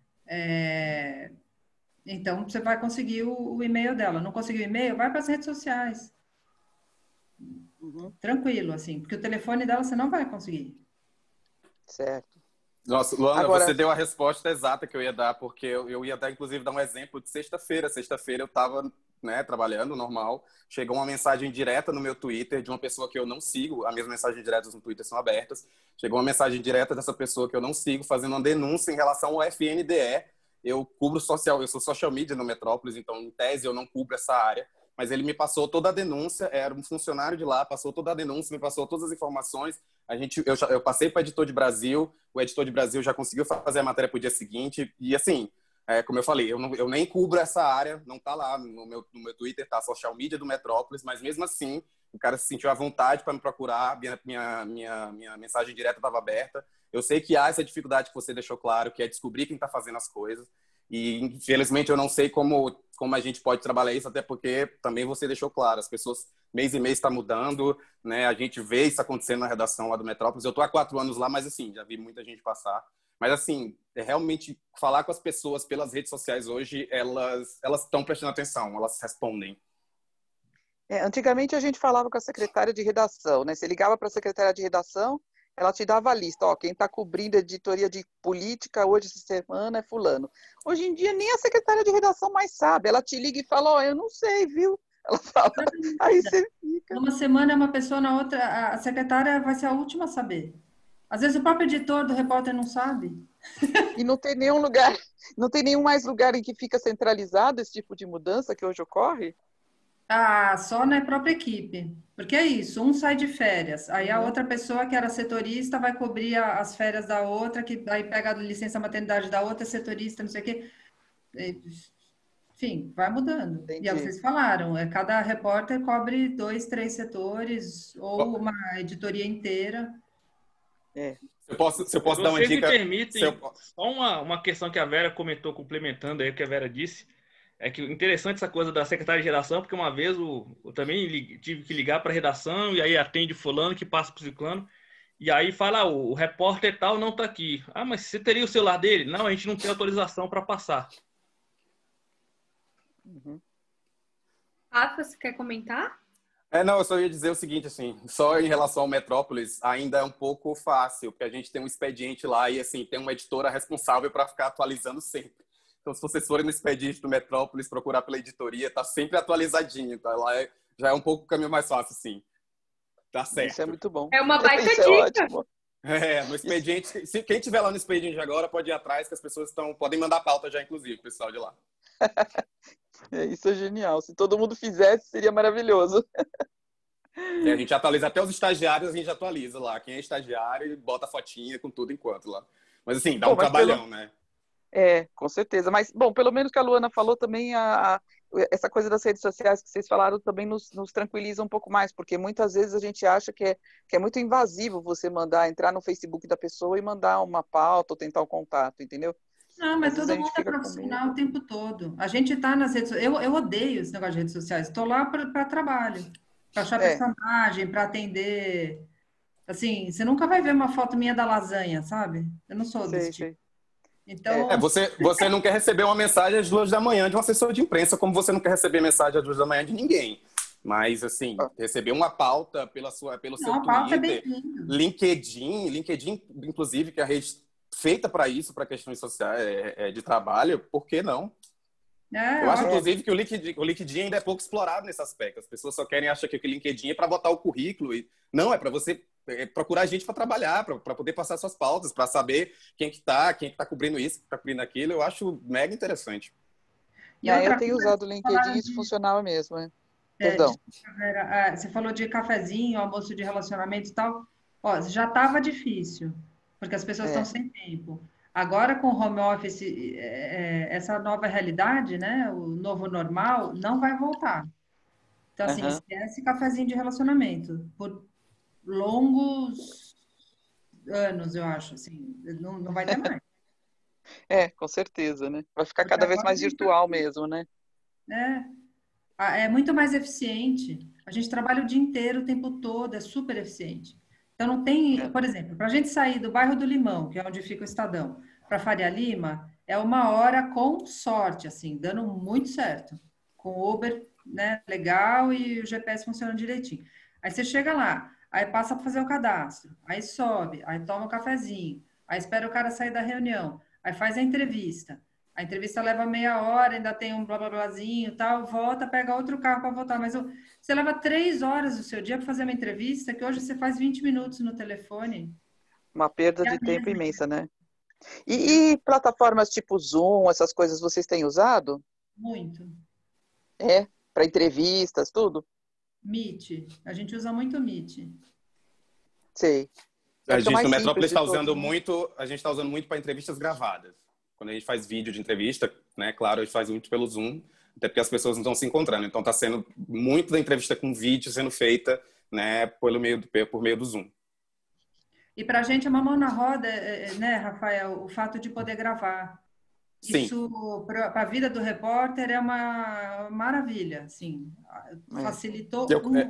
Então, você vai conseguir o e-mail dela. Não conseguiu o e-mail? Vai para as redes sociais. Tranquilo, assim. Porque o telefone dela você não vai conseguir. Certo. Nossa, Luana, Agora, você deu a resposta exata que eu ia dar, porque eu ia dar, inclusive, dar um exemplo de sexta-feira. Sexta-feira eu estava, né, trabalhando, normal. Chegou uma mensagem direta no meu Twitter de uma pessoa que eu não sigo. As minhas mensagens diretas no Twitter são abertas. Chegou uma mensagem direta dessa pessoa que eu não sigo, fazendo uma denúncia em relação ao FNDE. Eu cubro social, eu sou social media no Metrópolis, então, em tese, eu não cubro essa área. Mas ele me passou toda a denúncia, era um funcionário de lá, passou toda a denúncia, me passou todas as informações. Eu passei para o Editor de Brasil, o Editor de Brasil já conseguiu fazer a matéria para o dia seguinte. E assim, como eu falei, eu nem cubro essa área, não está lá no meu Twitter, tá social media do Metrópolis, mas mesmo assim, o cara se sentiu à vontade para me procurar, minha mensagem direta estava aberta. Eu sei que há essa dificuldade que você deixou claro, que é descobrir quem está fazendo as coisas. E, infelizmente, eu não sei como a gente pode trabalhar isso, até porque também você deixou claro, as pessoas, mês e mês está mudando, né? A gente vê isso acontecendo na redação lá do Metrópolis. Eu estou há 4 anos lá, mas, assim, já vi muita gente passar. Mas, assim, realmente, falar com as pessoas pelas redes sociais hoje, elas estão prestando atenção, elas respondem. Antigamente, a gente falava com a secretária de redação, né? Você ligava para a secretária de redação, ela te dava a lista, ó, quem está cobrindo a editoria de política hoje, essa semana, é fulano. Hoje em dia, nem a secretária de redação mais sabe. Ela te liga e fala, ó, eu não sei, viu? Ela fala, aí você fica... Numa semana é uma pessoa, na outra, a secretária vai ser a última a saber. Às vezes o próprio editor do repórter não sabe. E não tem nenhum lugar, não tem nenhum mais lugar em que fica centralizado esse tipo de mudança que hoje ocorre? Só na própria equipe. Porque é isso, um sai de férias, aí a outra pessoa que era setorista vai cobrir as férias da outra, que aí pega a licença maternidade da outra setorista, não sei o quê. Enfim, vai mudando. Entendi. E aí vocês falaram, cada repórter cobre 2, 3 setores, ou uma editoria inteira. Se eu posso dar uma dica... Vocês me permitem, só uma questão que a Vera comentou, complementando aí o que a Vera disse, é que interessante essa coisa da secretária de redação, porque uma vez eu também tive que ligar para a redação, e aí atende fulano, que passa para o ciclano, e aí fala, o repórter tal não está aqui. Ah, mas você teria o celular dele? Não, a gente não tem autorização para passar. Rafa, você quer comentar? Não, eu só ia dizer o seguinte, assim, só em relação ao Metrópolis, ainda é um pouco fácil, porque a gente tem um expediente lá e, assim, tem uma editora responsável para ficar atualizando sempre. Então, se vocês forem no expediente do Metrópolis, procurar pela editoria, tá sempre atualizadinho, tá? Lá já é um pouco o caminho mais fácil, sim. Tá certo. Isso é muito bom. É uma baita Isso dica. É ótimo. No expediente, quem tiver lá no expediente agora pode ir atrás, que as pessoas podem mandar pauta já, inclusive, o pessoal de lá. Isso é genial. Se todo mundo fizesse, seria maravilhoso. E a gente atualiza até os estagiários, a gente atualiza lá. Quem é estagiário, bota fotinha com tudo enquanto lá. Mas assim, dá um trabalhão, né? Com certeza. Mas, bom, pelo menos que a Luana falou também, essa coisa das redes sociais que vocês falaram também nos tranquiliza um pouco mais, porque muitas vezes a gente acha que é muito invasivo você entrar no Facebook da pessoa e mandar uma pauta ou tentar um contato, entendeu? Não, mas todo mundo é profissional o tempo todo. A gente está nas redes sociais. Eu odeio esse negócio de redes sociais. Estou lá para trabalho, para achar personagem, para atender. Assim, você nunca vai ver uma foto minha da lasanha, sabe? Eu não sou desse tipo. Então... Você não quer receber uma mensagem às 2 da manhã de um assessor de imprensa, como você não quer receber mensagem às 2 da manhã de ninguém. Mas, assim, receber uma pauta pelo seu Não, a pauta é Twitter, bem-vinda. LinkedIn, inclusive, que é a rede feita para isso, para questões sociais, de trabalho, por que não? Eu acho, Ótimo. inclusive, que o LinkedIn ainda é pouco explorado nesse aspecto. As pessoas só querem achar que o LinkedIn é para botar o currículo. Não, é para você procurar gente para trabalhar, para poder passar suas pautas, para saber quem que tá cobrindo isso, quem que tá cobrindo aquilo. Eu acho mega interessante. E Eu outra tenho coisa, usado o LinkedIn e isso funcionava mesmo, né? Perdão. desculpa, Vera, você falou de cafezinho, almoço de relacionamento e tal. Ó, já estava difícil, porque as pessoas estão É. sem tempo. Agora, com o home office, essa nova realidade, né, o novo normal, não vai voltar. Então, assim, Aham. esquece cafezinho de relacionamento. Por longos anos, eu acho, assim, não vai ter mais. Com certeza, né? Vai ficar Porque cada vez agora mais virtual mesmo, né? é muito mais eficiente. A gente trabalha o dia inteiro, o tempo todo, é super eficiente. Então, não tem, É. por exemplo, para a gente sair do bairro do Limão, que é onde fica o Estadão, para Faria Lima, é 1 hora com sorte, assim, dando muito certo. Com o Uber, né, legal e o GPS funcionando direitinho. Aí você chega lá, aí passa para fazer o cadastro, aí sobe, aí toma um cafezinho, aí espera o cara sair da reunião, aí faz a entrevista. A entrevista leva meia hora, ainda tem um blá blá blázinho, tal, volta, pega outro carro para voltar. Mas você leva 3 horas do seu dia para fazer uma entrevista, que hoje você faz 20 minutos no telefone. Uma perda É a de tempo mesma, imensa, né? entendeu? E plataformas tipo Zoom, essas coisas vocês têm usado? Muito. Para entrevistas, tudo? Meet. A gente usa muito Meet. Sei. A Deve ser o gente no mais simples Metrópolis de está todos, usando né? muito, a gente está usando muito para entrevistas gravadas. Quando a gente faz vídeo de entrevista, né, claro, a gente faz muito pelo Zoom, até porque as pessoas não estão se encontrando. Então está sendo muito da entrevista com vídeo sendo feita, né, por meio do Zoom. E para a gente é uma mão na roda, né, Rafael, o fato de poder gravar. Sim. Isso, para a vida do repórter, é uma maravilha, assim, facilitou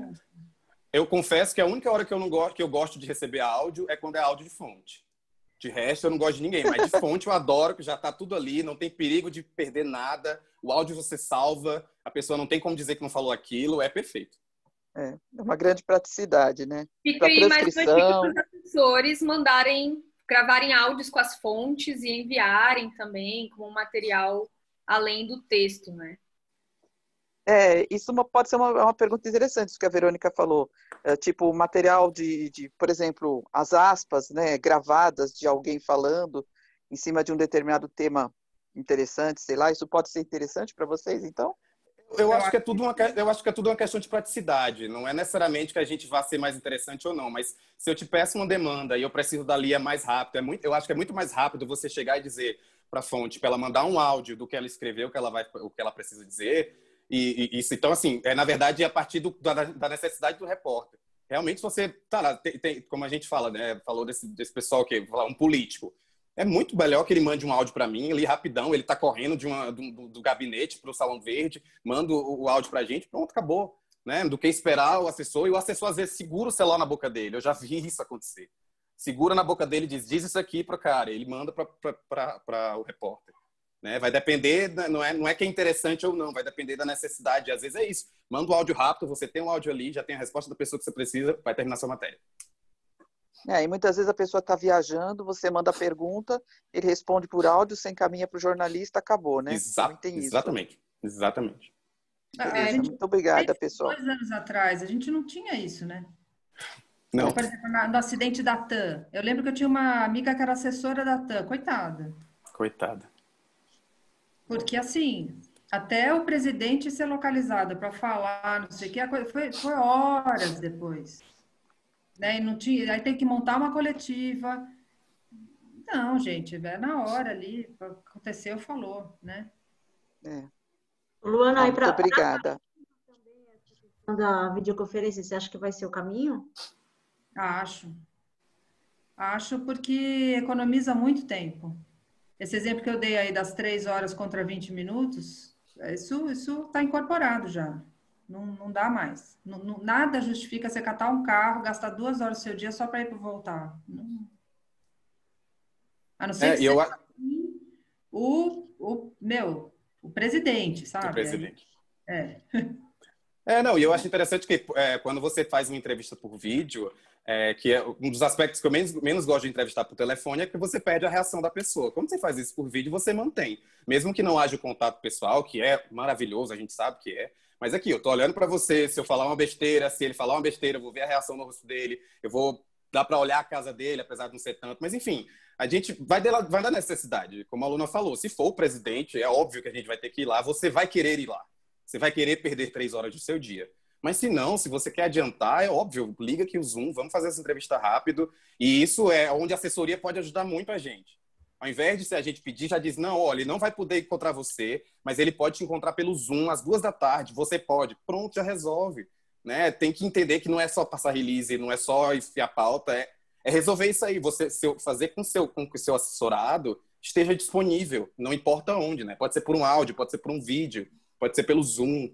Eu confesso que a única hora que eu gosto de receber áudio é quando é áudio de fonte. De resto, eu não gosto de ninguém, mas de fonte eu adoro, que já está tudo ali, não tem perigo de perder nada. O áudio você salva, a pessoa não tem como dizer que não falou aquilo, é perfeito. É uma grande praticidade, né? Fica Para aí mais uma dica transcrição. para os assessores gravarem áudios com as fontes e enviarem também como material além do texto, né? Isso pode ser uma pergunta interessante, isso que a Verônica falou. Tipo, material por exemplo, as aspas, né, gravadas de alguém falando em cima de um determinado tema interessante, sei lá, isso pode ser interessante para vocês, então? Eu acho que é tudo uma questão de praticidade. Não é necessariamente que a gente vá ser mais interessante ou não, mas se eu te peço uma demanda e eu preciso dali mais rápido, eu acho que é muito mais rápido você chegar e dizer para a fonte, para ela mandar um áudio do que ela escreveu, o que ela precisa dizer. E isso, então, assim, na verdade, é a partir da necessidade do repórter. Realmente, se você tá lá, como a gente fala, né? Falou desse pessoal que um político. É muito melhor que ele mande um áudio para mim, ali rapidão, ele tá correndo do gabinete para o Salão Verde, manda o áudio para a gente, pronto, acabou. Né? Do que esperar o assessor, e o assessor às vezes segura o celular na boca dele. Eu já vi isso acontecer. Segura na boca dele e diz isso aqui para o cara, ele manda para o repórter. Né? Vai depender, não é que é interessante ou não, vai depender da necessidade. Às vezes é isso. Manda o áudio rápido, você tem um áudio ali, já tem a resposta da pessoa que você precisa, vai terminar sua matéria. E muitas vezes a pessoa está viajando, você manda a pergunta, ele responde por áudio, você encaminha para o jornalista, acabou, né? Também tem isso. Exatamente. Beleza, muito obrigada, pessoal. 2 anos atrás, a gente não tinha isso, né? Não. Por exemplo, no acidente da TAM, eu lembro que eu tinha uma amiga que era assessora da TAM, coitada. Porque, assim, até o presidente ser localizado para falar, não sei o que, foi horas depois. Né? E não tinha, aí tem que montar uma coletiva. Não, gente, na hora ali, aconteceu, falou, né? Luana, aí muito obrigada. Da videoconferência, você acha que vai ser o caminho? Acho porque economiza muito tempo. Esse exemplo que eu dei aí das 3 horas contra 20 minutos, isso está incorporado já. Não dá mais. Nada justifica você catar um carro, gastar 2 horas do seu dia só para ir para voltar. Não. A não ser que seja o presidente, sabe? O presidente. Não, e eu acho interessante que quando você faz uma entrevista por vídeo, que é um dos aspectos que eu menos gosto de entrevistar por telefone, é que você perde a reação da pessoa. Quando você faz isso por vídeo, você mantém. Mesmo que não haja o contato pessoal, que é maravilhoso, a gente sabe que é. Mas aqui, eu tô olhando para você, se eu falar uma besteira, se ele falar uma besteira, eu vou ver a reação no rosto dele, eu vou dar para olhar a casa dele, apesar de não ser tanto. Mas, enfim, a gente vai da necessidade. Como a aluna falou, se for o presidente, é óbvio que a gente vai ter que ir lá, você vai querer ir lá. Você vai querer perder 3 horas do seu dia. Mas se não, se você quer adiantar, é óbvio, liga aqui o Zoom, vamos fazer essa entrevista rápido. E isso é onde a assessoria pode ajudar muito a gente. Ao invés de se a gente pedir, já diz, não, olha, ele não vai poder encontrar você, mas ele pode te encontrar pelo Zoom às 2 da tarde, você pode. Pronto, já resolve. Né? Tem que entender que não é só passar release, não é só enfiar pauta, é resolver isso aí. Você fazer com que o seu assessorado esteja disponível, não importa onde, né? Pode ser por um áudio, pode ser por um vídeo, pode ser pelo Zoom.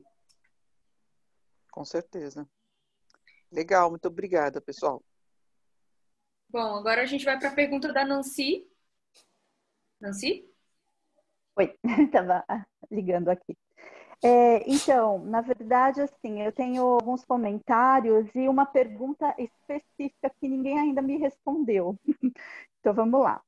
Com certeza. Legal, muito obrigada, pessoal. Bom, agora a gente vai para a pergunta da Nancy. Nancy? Oi, estava ligando aqui. Então, na verdade, assim, eu tenho alguns comentários e uma pergunta específica que ninguém ainda me respondeu. Então, vamos lá.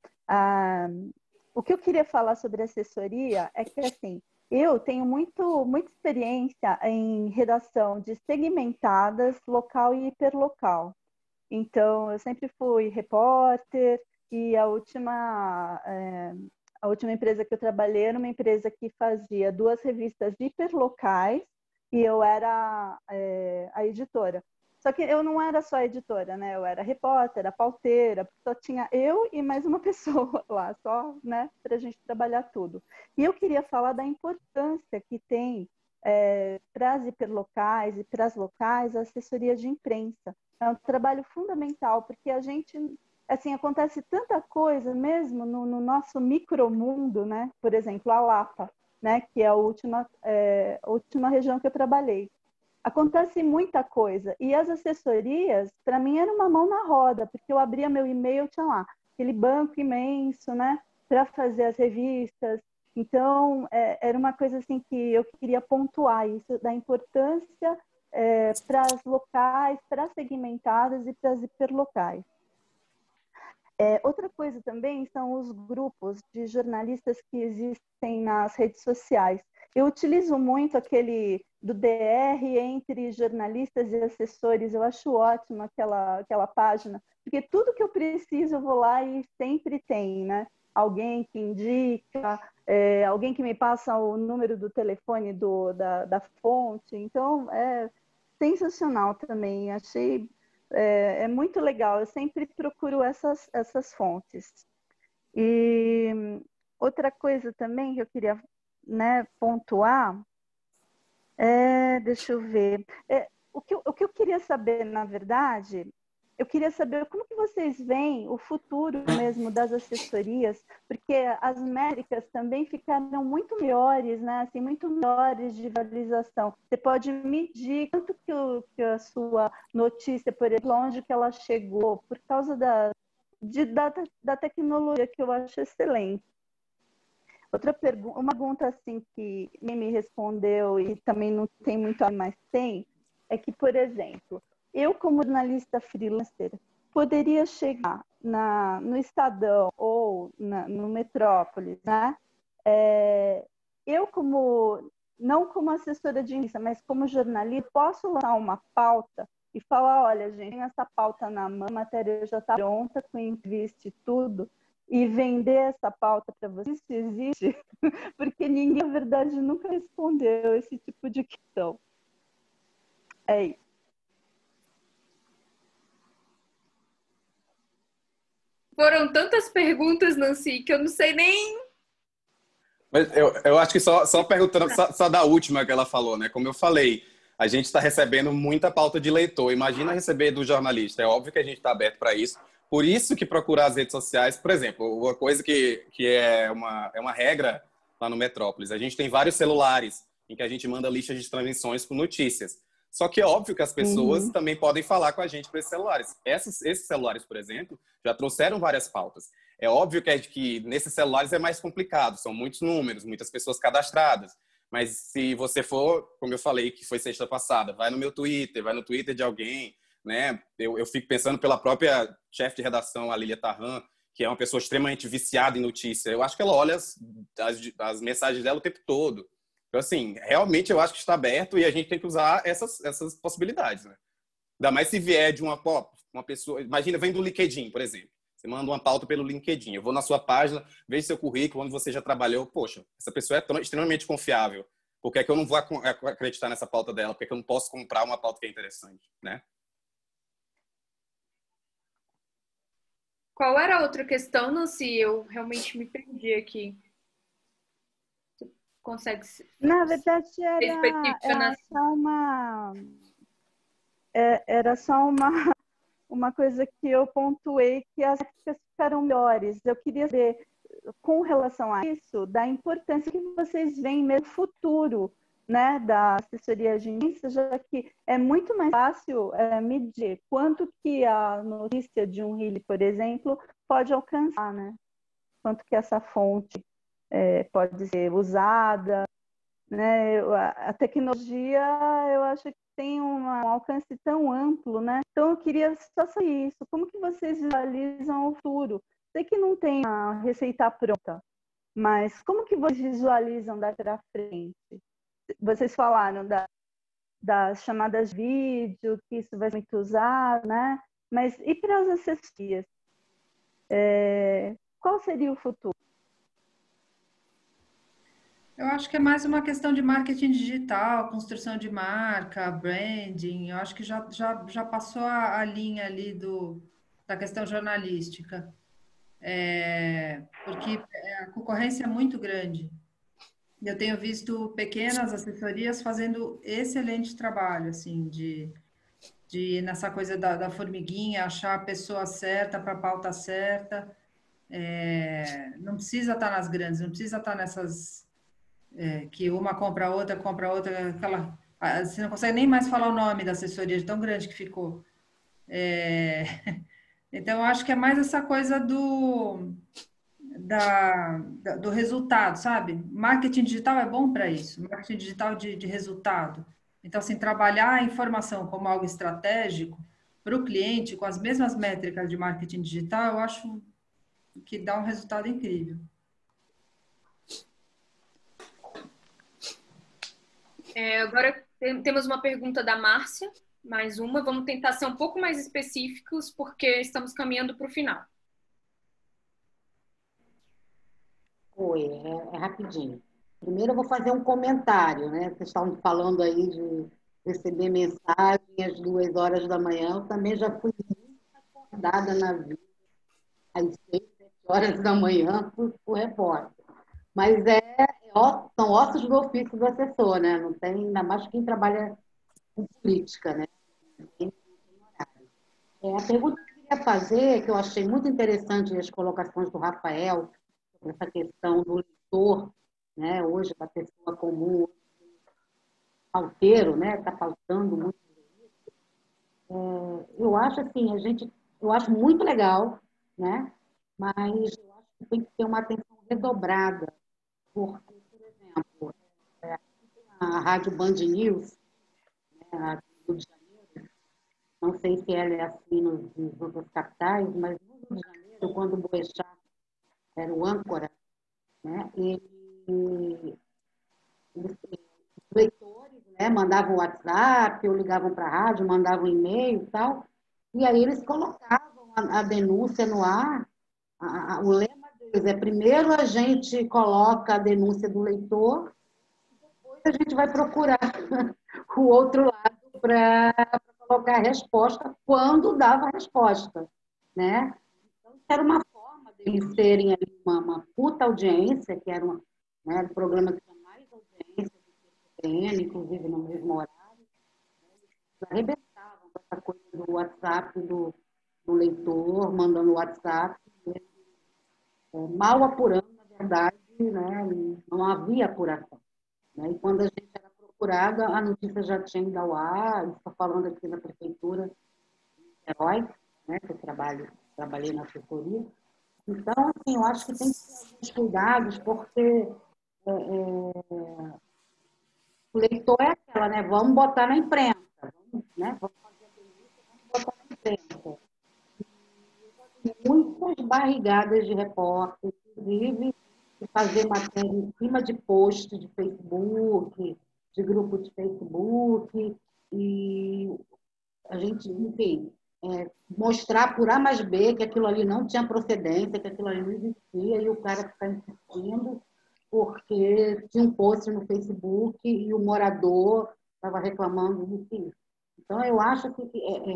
O que eu queria falar sobre assessoria é que, assim, eu tenho muita experiência em redação de segmentadas, local e hiperlocal. Então, eu sempre fui repórter e a última empresa que eu trabalhei era uma empresa que fazia 2 revistas hiperlocais e eu era a editora. Só que eu não era só editora, né? Eu era repórter, a pauteira, só tinha eu e mais uma pessoa lá, só, né, para a gente trabalhar tudo. E eu queria falar da importância que tem para as hiperlocais e para as locais a assessoria de imprensa. É um trabalho fundamental, porque a gente, assim, acontece tanta coisa mesmo no nosso micromundo, né? Por exemplo, a Lapa, né, que é a última região que eu trabalhei. Acontece muita coisa. E as assessorias, para mim, era uma mão na roda, porque eu abria meu e-mail, tinha lá aquele banco imenso, né, para fazer as revistas. Então, era uma coisa assim que eu queria pontuar isso, da importância para as locais, para as segmentadas e para as hiperlocais. Outra coisa também são os grupos de jornalistas que existem nas redes sociais. Eu utilizo muito aquele do DR entre jornalistas e assessores. Eu acho ótimo aquela página, porque tudo que eu preciso eu vou lá e sempre tem, né? Alguém que indica, alguém que me passa o número do telefone da fonte. Então, é sensacional também. Achei muito legal. Eu sempre procuro essas fontes. E outra coisa também que eu queria, né, pontuar, deixa eu ver, o que eu queria saber, na verdade, eu queria saber como que vocês veem o futuro mesmo das assessorias, porque as métricas também ficaram muito melhores, né, assim, muito melhores de visualização. Você pode medir quanto que a sua notícia, por exemplo, onde que ela chegou, por causa da tecnologia, que eu acho excelente. Uma pergunta assim que nem me respondeu e também não tem muito a mais é que, por exemplo, eu como jornalista freelancer poderia chegar no Estadão ou no Metrópolis, né? Eu não como assessora de imprensa, mas como jornalista, posso lançar uma pauta e falar, olha, gente, tem essa pauta na mão, a matéria já está pronta, com entrevista e tudo, e vender essa pauta para vocês. Isso existe? Porque ninguém, na verdade, nunca respondeu esse tipo de questão. É isso. Foram tantas perguntas, Nancy, que eu não sei nem... Mas eu acho que só perguntando, só da última que ela falou, né? Como eu falei, a gente está recebendo muita pauta de leitor. Imagina receber do jornalista. É óbvio que a gente está aberto para isso. Por isso que procurar as redes sociais, por exemplo, uma coisa que é uma regra lá no Metrópolis. A gente tem vários celulares em que a gente manda listas de transmissões com notícias. Só que é óbvio que as pessoas também podem falar com a gente por esses celulares. Esses celulares, por exemplo, já trouxeram várias pautas. É óbvio que nesses celulares é mais complicado. São muitos números, muitas pessoas cadastradas. Mas se você for, como eu falei, que foi sexta passada, vai no meu Twitter, vai no Twitter de alguém, né? Eu fico pensando pela própria chefe de redação, a Lília Tarran, que é uma pessoa extremamente viciada em notícia. Eu acho que ela olha as mensagens dela o tempo todo. Então, assim, realmente eu acho que está aberto e a gente tem que usar essas possibilidades, né? Ainda mais se vier de uma pessoa... Imagina, vem do LinkedIn, por exemplo. Você manda uma pauta pelo LinkedIn. Eu vou na sua página, vejo seu currículo, onde você já trabalhou. Poxa, essa pessoa é extremamente confiável. Por que é que eu não vou acreditar nessa pauta dela? Por que é que eu não posso comprar uma pauta que é interessante, né? Qual era a outra questão, Nancy? Eu realmente me perdi aqui. Você consegue ser Na verdade, específica, Nancy? era só uma coisa que eu pontuei que as práticas ficaram melhores. Eu queria saber, com relação a isso, da importância que vocês veem mesmo no futuro, né, da assessoria de imprensa, já que é muito mais fácil medir quanto que a notícia de um Rile, por exemplo, pode alcançar, né? Quanto que essa fonte pode ser usada, né? A tecnologia, eu acho que tem um alcance tão amplo, né? Então, eu queria só saber isso. Como que vocês visualizam o futuro? Sei que não tem a receita pronta, mas como que vocês visualizam daqui para frente? Vocês falaram das chamadas de vídeo, que isso vai ser muito usado, né? Mas e para as assessorias? Qual seria o futuro? Eu acho que é mais uma questão de marketing digital, construção de marca, branding. Eu acho que já passou a linha ali da questão jornalística. Porque a concorrência é muito grande. Eu tenho visto pequenas assessorias fazendo excelente trabalho, assim, de ir nessa coisa da formiguinha, achar a pessoa certa para a pauta certa. Não precisa estar nas grandes, não precisa estar nessas que uma compra a outra, você não consegue nem mais falar o nome da assessoria, de tão grande que ficou. Então, eu acho que é mais essa coisa do resultado, sabe? Marketing digital é bom para isso, marketing digital de resultado. Então, assim, trabalhar a informação como algo estratégico para o cliente, com as mesmas métricas de marketing digital, eu acho que dá um resultado incrível. Agora temos uma pergunta da Márcia, mais uma. Vamos tentar ser um pouco mais específicos, porque estamos caminhando para o final. Oi, é rapidinho. Primeiro eu vou fazer um comentário, né? Vocês estavam falando aí de receber mensagem às 2 horas da manhã. Eu também já fui muito acordada na vida, às 6, 7 horas da manhã, por repórter. Mas são ossos do ofício do assessor, né? Não tem, ainda mais quem trabalha com política, né? Tem horário. A pergunta que eu queria fazer, que eu achei muito interessante as colocações do Rafael, sobre essa questão do leitor, né? Hoje, da pessoa comum, pauteiro, né? Está faltando muito. Eu acho assim, eu acho muito legal, né? Mas eu acho que tem que ter uma atenção redobrada, porque, por exemplo, a Rádio Band News, né, aqui do Rio de Janeiro, não sei se ela é assim nas outras capitais, mas no Rio de Janeiro, quando o Boechat era o âncora, né, os leitores, né, mandavam WhatsApp, ou ligavam para a rádio, mandavam e-mail e tal, e aí eles colocavam a denúncia no ar. O lema deles é: primeiro a gente coloca a denúncia do leitor, depois a gente vai procurar o outro lado para colocar a resposta quando dava a resposta, né? Então, era uma forma deles terem ali uma puta audiência, que era né, um programa que tinha mais audiência do que o CBN, inclusive no mesmo horário. Eles arrebentavam com essa coisa do WhatsApp do leitor, mandando o WhatsApp, mal apurando, na verdade, né? Não havia apuração. Né? E quando a gente era procurada, a notícia já tinha ido ao ar. Estou falando aqui na prefeitura de Niterói, né? Que eu trabalhei na assessoria. Então, assim, eu acho que tem que ter alguns cuidados, porque O leitor é aquela, né? Vamos botar na imprensa. Vamos, né? Vamos fazer a denúncia, vamos botar na imprensa. Muitas barrigadas de repórter, inclusive de fazer matéria em cima de post de Facebook, de grupo de Facebook, e a gente, enfim, mostrar por A mais B que aquilo ali não tinha procedência, que aquilo ali não existia, e o cara ficar insistindo porque tinha um post no Facebook e o morador estava reclamando disso. Então, eu acho que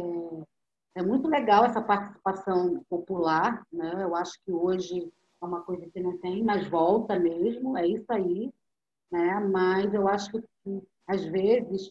é muito legal essa participação popular, né? Eu acho que hoje é uma coisa que não tem mais volta mesmo, é isso aí, né? Mas eu acho que às vezes,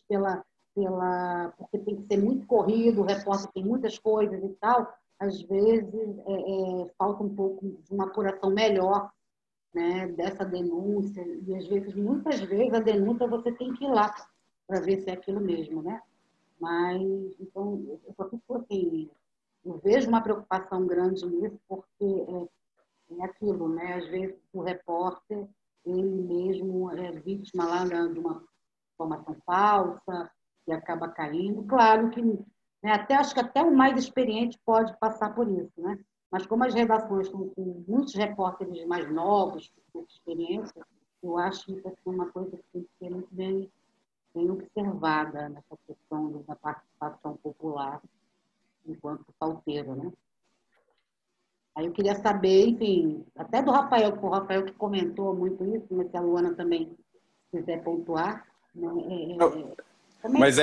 porque tem que ser muito corrido, o repórter tem muitas coisas e tal, às vezes falta um pouco de uma apuração melhor, né, dessa denúncia, e às vezes, muitas vezes, a denúncia você tem que ir lá para ver se é aquilo mesmo, né? Mas, então, eu só fico assim, eu vejo uma preocupação grande nisso, porque é aquilo, né? Às vezes o repórter, ele mesmo é vítima lá de uma informação falsa, e acaba caindo. Claro que, né, acho que até o mais experiente pode passar por isso, né? Mas como as redações estão com muitos repórteres mais novos, com experiência, eu acho que isso é uma coisa que tem que ser muito bem observada nessa questão da participação popular enquanto pauteiro, né? Aí eu queria saber, enfim, até do Rafael, porque o Rafael que comentou muito isso, mas se a Luana também quiser pontuar, né? Mas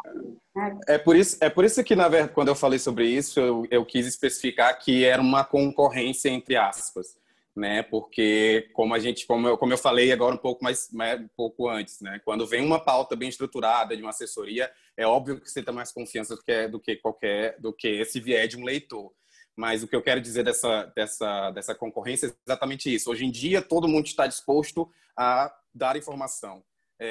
é por isso que, na verdade, quando eu falei sobre isso, eu quis especificar que era uma concorrência entre aspas, né? Porque como eu falei agora um pouco antes, né? Quando vem uma pauta bem estruturada de uma assessoria, é óbvio que você tem mais confiança do que esse viés de um leitor. Mas o que eu quero dizer dessa concorrência é exatamente isso. Hoje em dia, todo mundo está disposto a dar informação.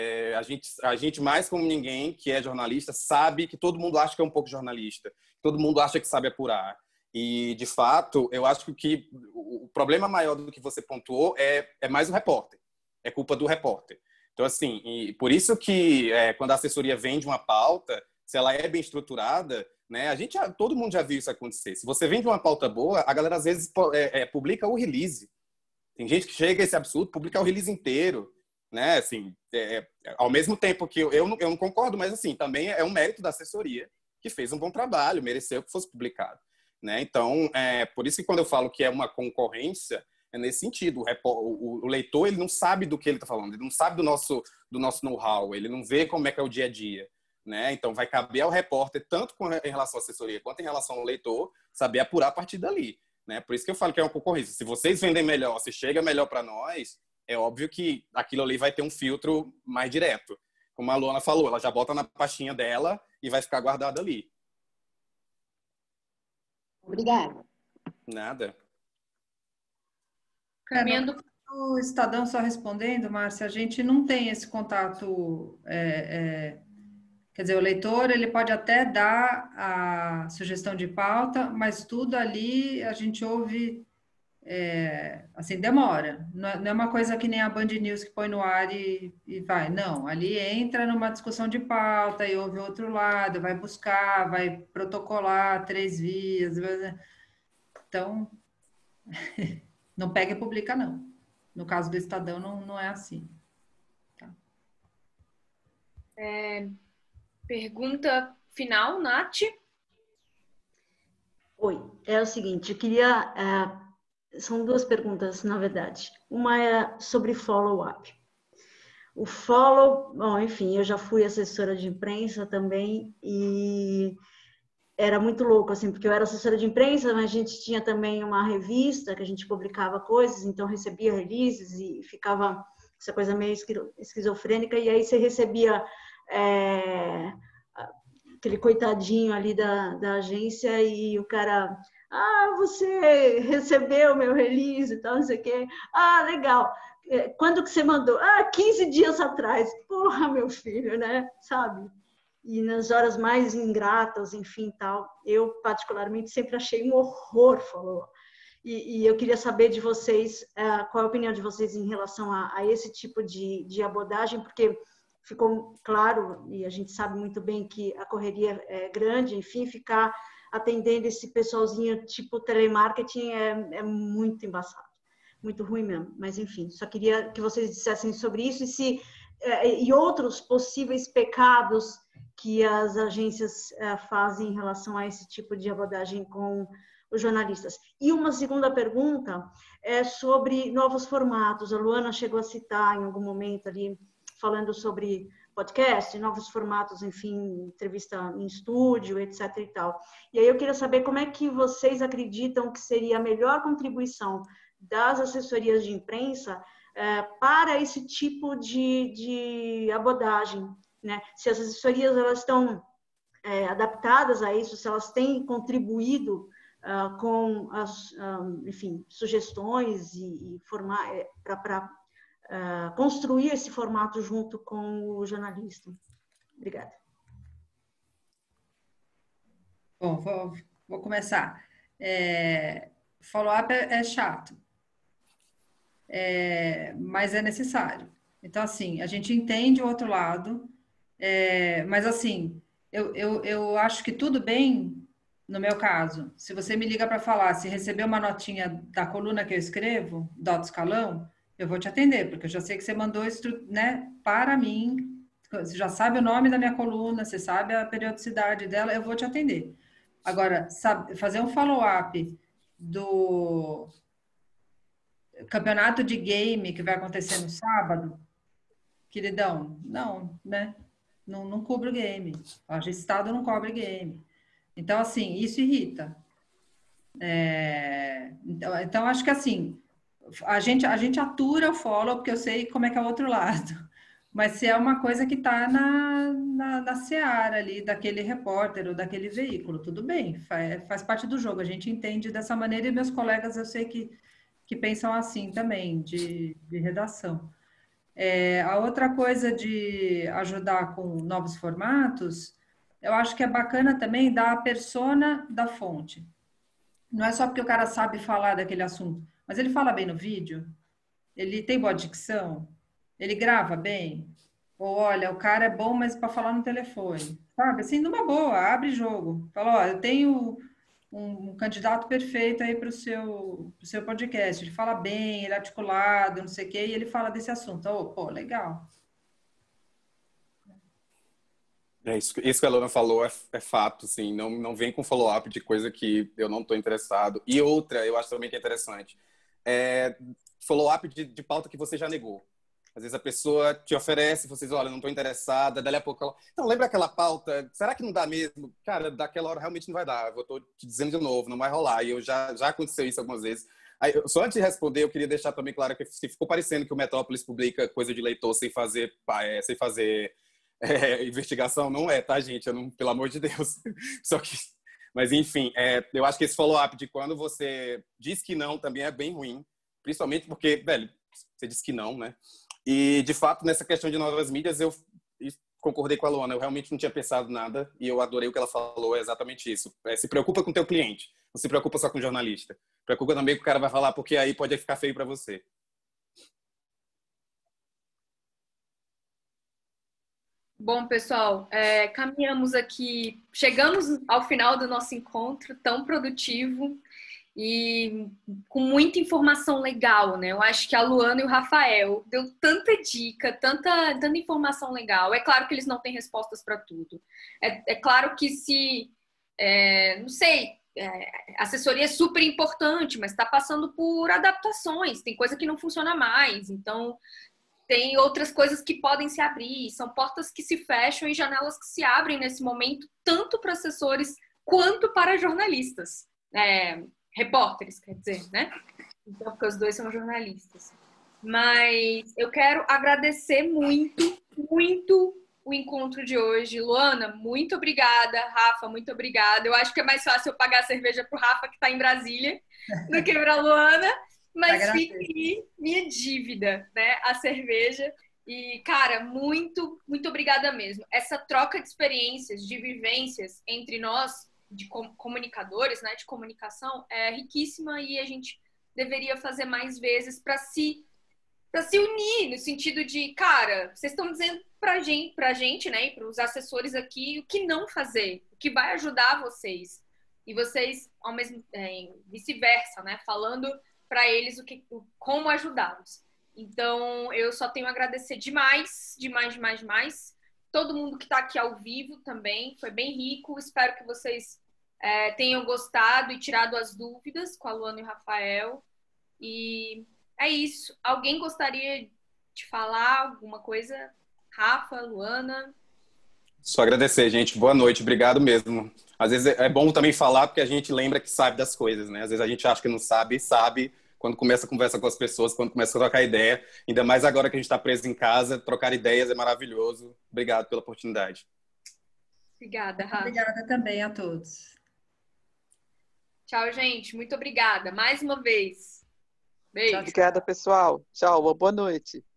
A gente, mais como ninguém, que é jornalista, sabe que todo mundo acha que é um pouco jornalista. Todo mundo acha que sabe apurar. E, de fato, eu acho que o problema maior do que você pontuou é mais o repórter. É culpa do repórter. Então, assim, e por isso que quando a assessoria vende uma pauta, se ela é bem estruturada, né, todo mundo já viu isso acontecer. Se você vende uma pauta boa, a galera às vezes publica o release. Tem gente que chega a esse absurdo, publica o release inteiro, né? Assim, ao mesmo tempo que eu não concordo, mas assim, também é um mérito da assessoria que fez um bom trabalho, mereceu que fosse publicado, né? Então, por isso que quando eu falo que é uma concorrência, é nesse sentido. O leitor, ele não sabe do que ele está falando, ele não sabe do nosso know-how, ele não vê como é que é o dia a dia, né? Então, vai caber ao repórter, tanto em relação à assessoria quanto em relação ao leitor, saber apurar a partir dali, né? Por isso que eu falo que é uma concorrência. Se vocês vendem melhor, se chega melhor para nós, é óbvio que aquilo ali vai ter um filtro mais direto. Como a Luana falou, ela já bota na pastinha dela e vai ficar guardada ali. Obrigada. Nada. Caminhando. O Estadão, só respondendo, Márcia, a gente não tem esse contato. Quer dizer, o leitor, ele pode até dar a sugestão de pauta, mas tudo ali a gente ouve, assim, demora. Não é uma coisa que nem a Band News que põe no ar e vai. Não, ali entra numa discussão de pauta e ouve outro lado, vai buscar, vai protocolar 3 vias. Então, não pega e publica, não. No caso do Estadão, não é assim. Tá. Pergunta final, Nath? Oi, é o seguinte, eu queria... são 2 perguntas, na verdade. Uma é sobre follow-up. O bom, enfim, eu já fui assessora de imprensa também e era muito louco, assim, porque eu era assessora de imprensa, mas a gente tinha também uma revista que a gente publicava coisas, então recebia releases e ficava essa coisa meio esquizofrênica, e aí você recebia aquele coitadinho ali da agência e o cara... você recebeu meu release e tal, não sei o quê. Legal. Quando que você mandou? 15 dias atrás. Porra, meu filho, né? Sabe? E nas horas mais ingratas, enfim, tal. Eu, particularmente, sempre achei um horror, falou. E eu queria saber de vocês, qual é a opinião de vocês em relação a esse tipo de abordagem, porque ficou claro, e a gente sabe muito bem que a correria é grande, enfim, ficar atendendo esse pessoalzinho tipo telemarketing é muito embaçado, muito ruim mesmo. Mas, enfim, só queria que vocês dissessem sobre isso e outros possíveis pecados que as agências fazem em relação a esse tipo de abordagem com os jornalistas. E uma segunda pergunta é sobre novos formatos. A Luana chegou a citar em algum momento ali, falando sobre podcast, novos formatos, enfim, entrevista em estúdio, etc. e tal. E aí eu queria saber como é que vocês acreditam que seria a melhor contribuição das assessorias de imprensa para esse tipo de abordagem, né? Se as assessorias elas estão adaptadas a isso, se elas têm contribuído com as, enfim, sugestões e formar para construir esse formato junto com o jornalista. Obrigada. Bom, vou começar. Follow-up é chato, mas é necessário. Então, assim, a gente entende o outro lado, mas, assim, eu acho que tudo bem, no meu caso, se você me liga para falar, se receber uma notinha da coluna que eu escrevo, do alto escalão, eu vou te atender, porque eu já sei que você mandou isso, né, para mim, você já sabe o nome da minha coluna, você sabe a periodicidade dela, eu vou te atender. Agora, fazer um follow-up do campeonato de game que vai acontecer no sábado, queridão, não, né? Não cubro game. O Estado não cobre game. Então, assim, isso irrita. Então, acho que assim, a gente atura o follow, porque eu sei como é que é o outro lado. Mas se é uma coisa que está na seara ali, daquele repórter ou daquele veículo, tudo bem, faz parte do jogo. A gente entende dessa maneira e meus colegas, eu sei que pensam assim também, de redação. A outra coisa de ajudar com novos formatos, eu acho que é bacana também dar a persona da fonte. Não é só porque o cara sabe falar daquele assunto, mas ele fala bem no vídeo, ele tem boa dicção, ele grava bem, ou olha, o cara é bom, mas para falar no telefone, sabe? Assim, numa boa, abre jogo. Fala, ó, eu tenho um candidato perfeito aí para o seu podcast. Ele fala bem, ele é articulado, não sei o quê, e ele fala desse assunto. Oh, pô, legal. Isso que a Luana falou é fato, assim, não vem com follow-up de coisa que eu não estou interessado. E outra, eu acho também que é interessante, follow-up de pauta que você já negou. Às vezes a pessoa te oferece, vocês, olha, não estou interessada, dali a pouco ela... Então, lembra aquela pauta? Será que não dá mesmo? Cara, daquela hora realmente não vai dar. Eu estou te dizendo de novo, não vai rolar. E já aconteceu isso algumas vezes. Aí, só antes de responder, eu queria deixar também claro que se ficou parecendo que o Metrópolis publica coisa de leitor sem fazer investigação, não é, tá, gente? Pelo amor de Deus. Só que... Mas, enfim, eu acho que esse follow-up de quando você diz que não também é bem ruim. Principalmente porque, velho, você disse que não, né? E, de fato, nessa questão de novas mídias, eu concordei com a Luana. Eu realmente não tinha pensado nada e eu adorei o que ela falou, é exatamente isso. Se preocupa com o teu cliente, não se preocupa só com o jornalista. Preocupa também com o cara vai falar, porque aí pode ficar feio para você. Bom, pessoal, caminhamos aqui, chegamos ao final do nosso encontro tão produtivo e com muita informação legal, né? Eu acho que a Luana e o Rafael deu tanta dica, tanta informação legal. É claro que eles não têm respostas para tudo. É claro que não sei, assessoria é super importante, mas está passando por adaptações. Tem coisa que não funciona mais, então tem outras coisas que podem se abrir. São portas que se fecham e janelas que se abrem nesse momento, tanto para assessores quanto para jornalistas. Repórteres, quer dizer, né? Então, porque os dois são jornalistas. Mas eu quero agradecer muito, muito o encontro de hoje. Luana, muito obrigada. Rafa, muito obrigada. Eu acho que é mais fácil eu pagar a cerveja pro Rafa, que está em Brasília, do que pra Luana. Mas fica aí minha dívida, né? A cerveja. E, cara, muito, muito obrigada mesmo. Essa troca de experiências, de vivências entre nós, de comunicadores, né, de comunicação, é riquíssima e a gente deveria fazer mais vezes para se para se unir, no sentido de, cara, vocês estão dizendo pra gente, né, e para os assessores aqui, o que não fazer, o que vai ajudar vocês. E vocês, ao mesmo vice-versa, né, falando para eles como ajudá-los. Então, eu só tenho a agradecer demais. Todo mundo que está aqui ao vivo também, foi bem rico. Espero que vocês tenham gostado e tirado as dúvidas com a Luana e o Rafael. E é isso. Alguém gostaria de falar alguma coisa? Rafa, Luana? Só agradecer, gente. Boa noite. Obrigado mesmo. Às vezes é bom também falar porque a gente lembra que sabe das coisas, né? Às vezes a gente acha que não sabe, sabe quando começa a conversa com as pessoas, quando começa a trocar ideia. Ainda mais agora que a gente está preso em casa, trocar ideias é maravilhoso. Obrigado pela oportunidade. Obrigada, Rafa. Obrigada também a todos. Tchau, gente. Muito obrigada. Mais uma vez. Beijo. Obrigada, pessoal. Tchau, boa noite.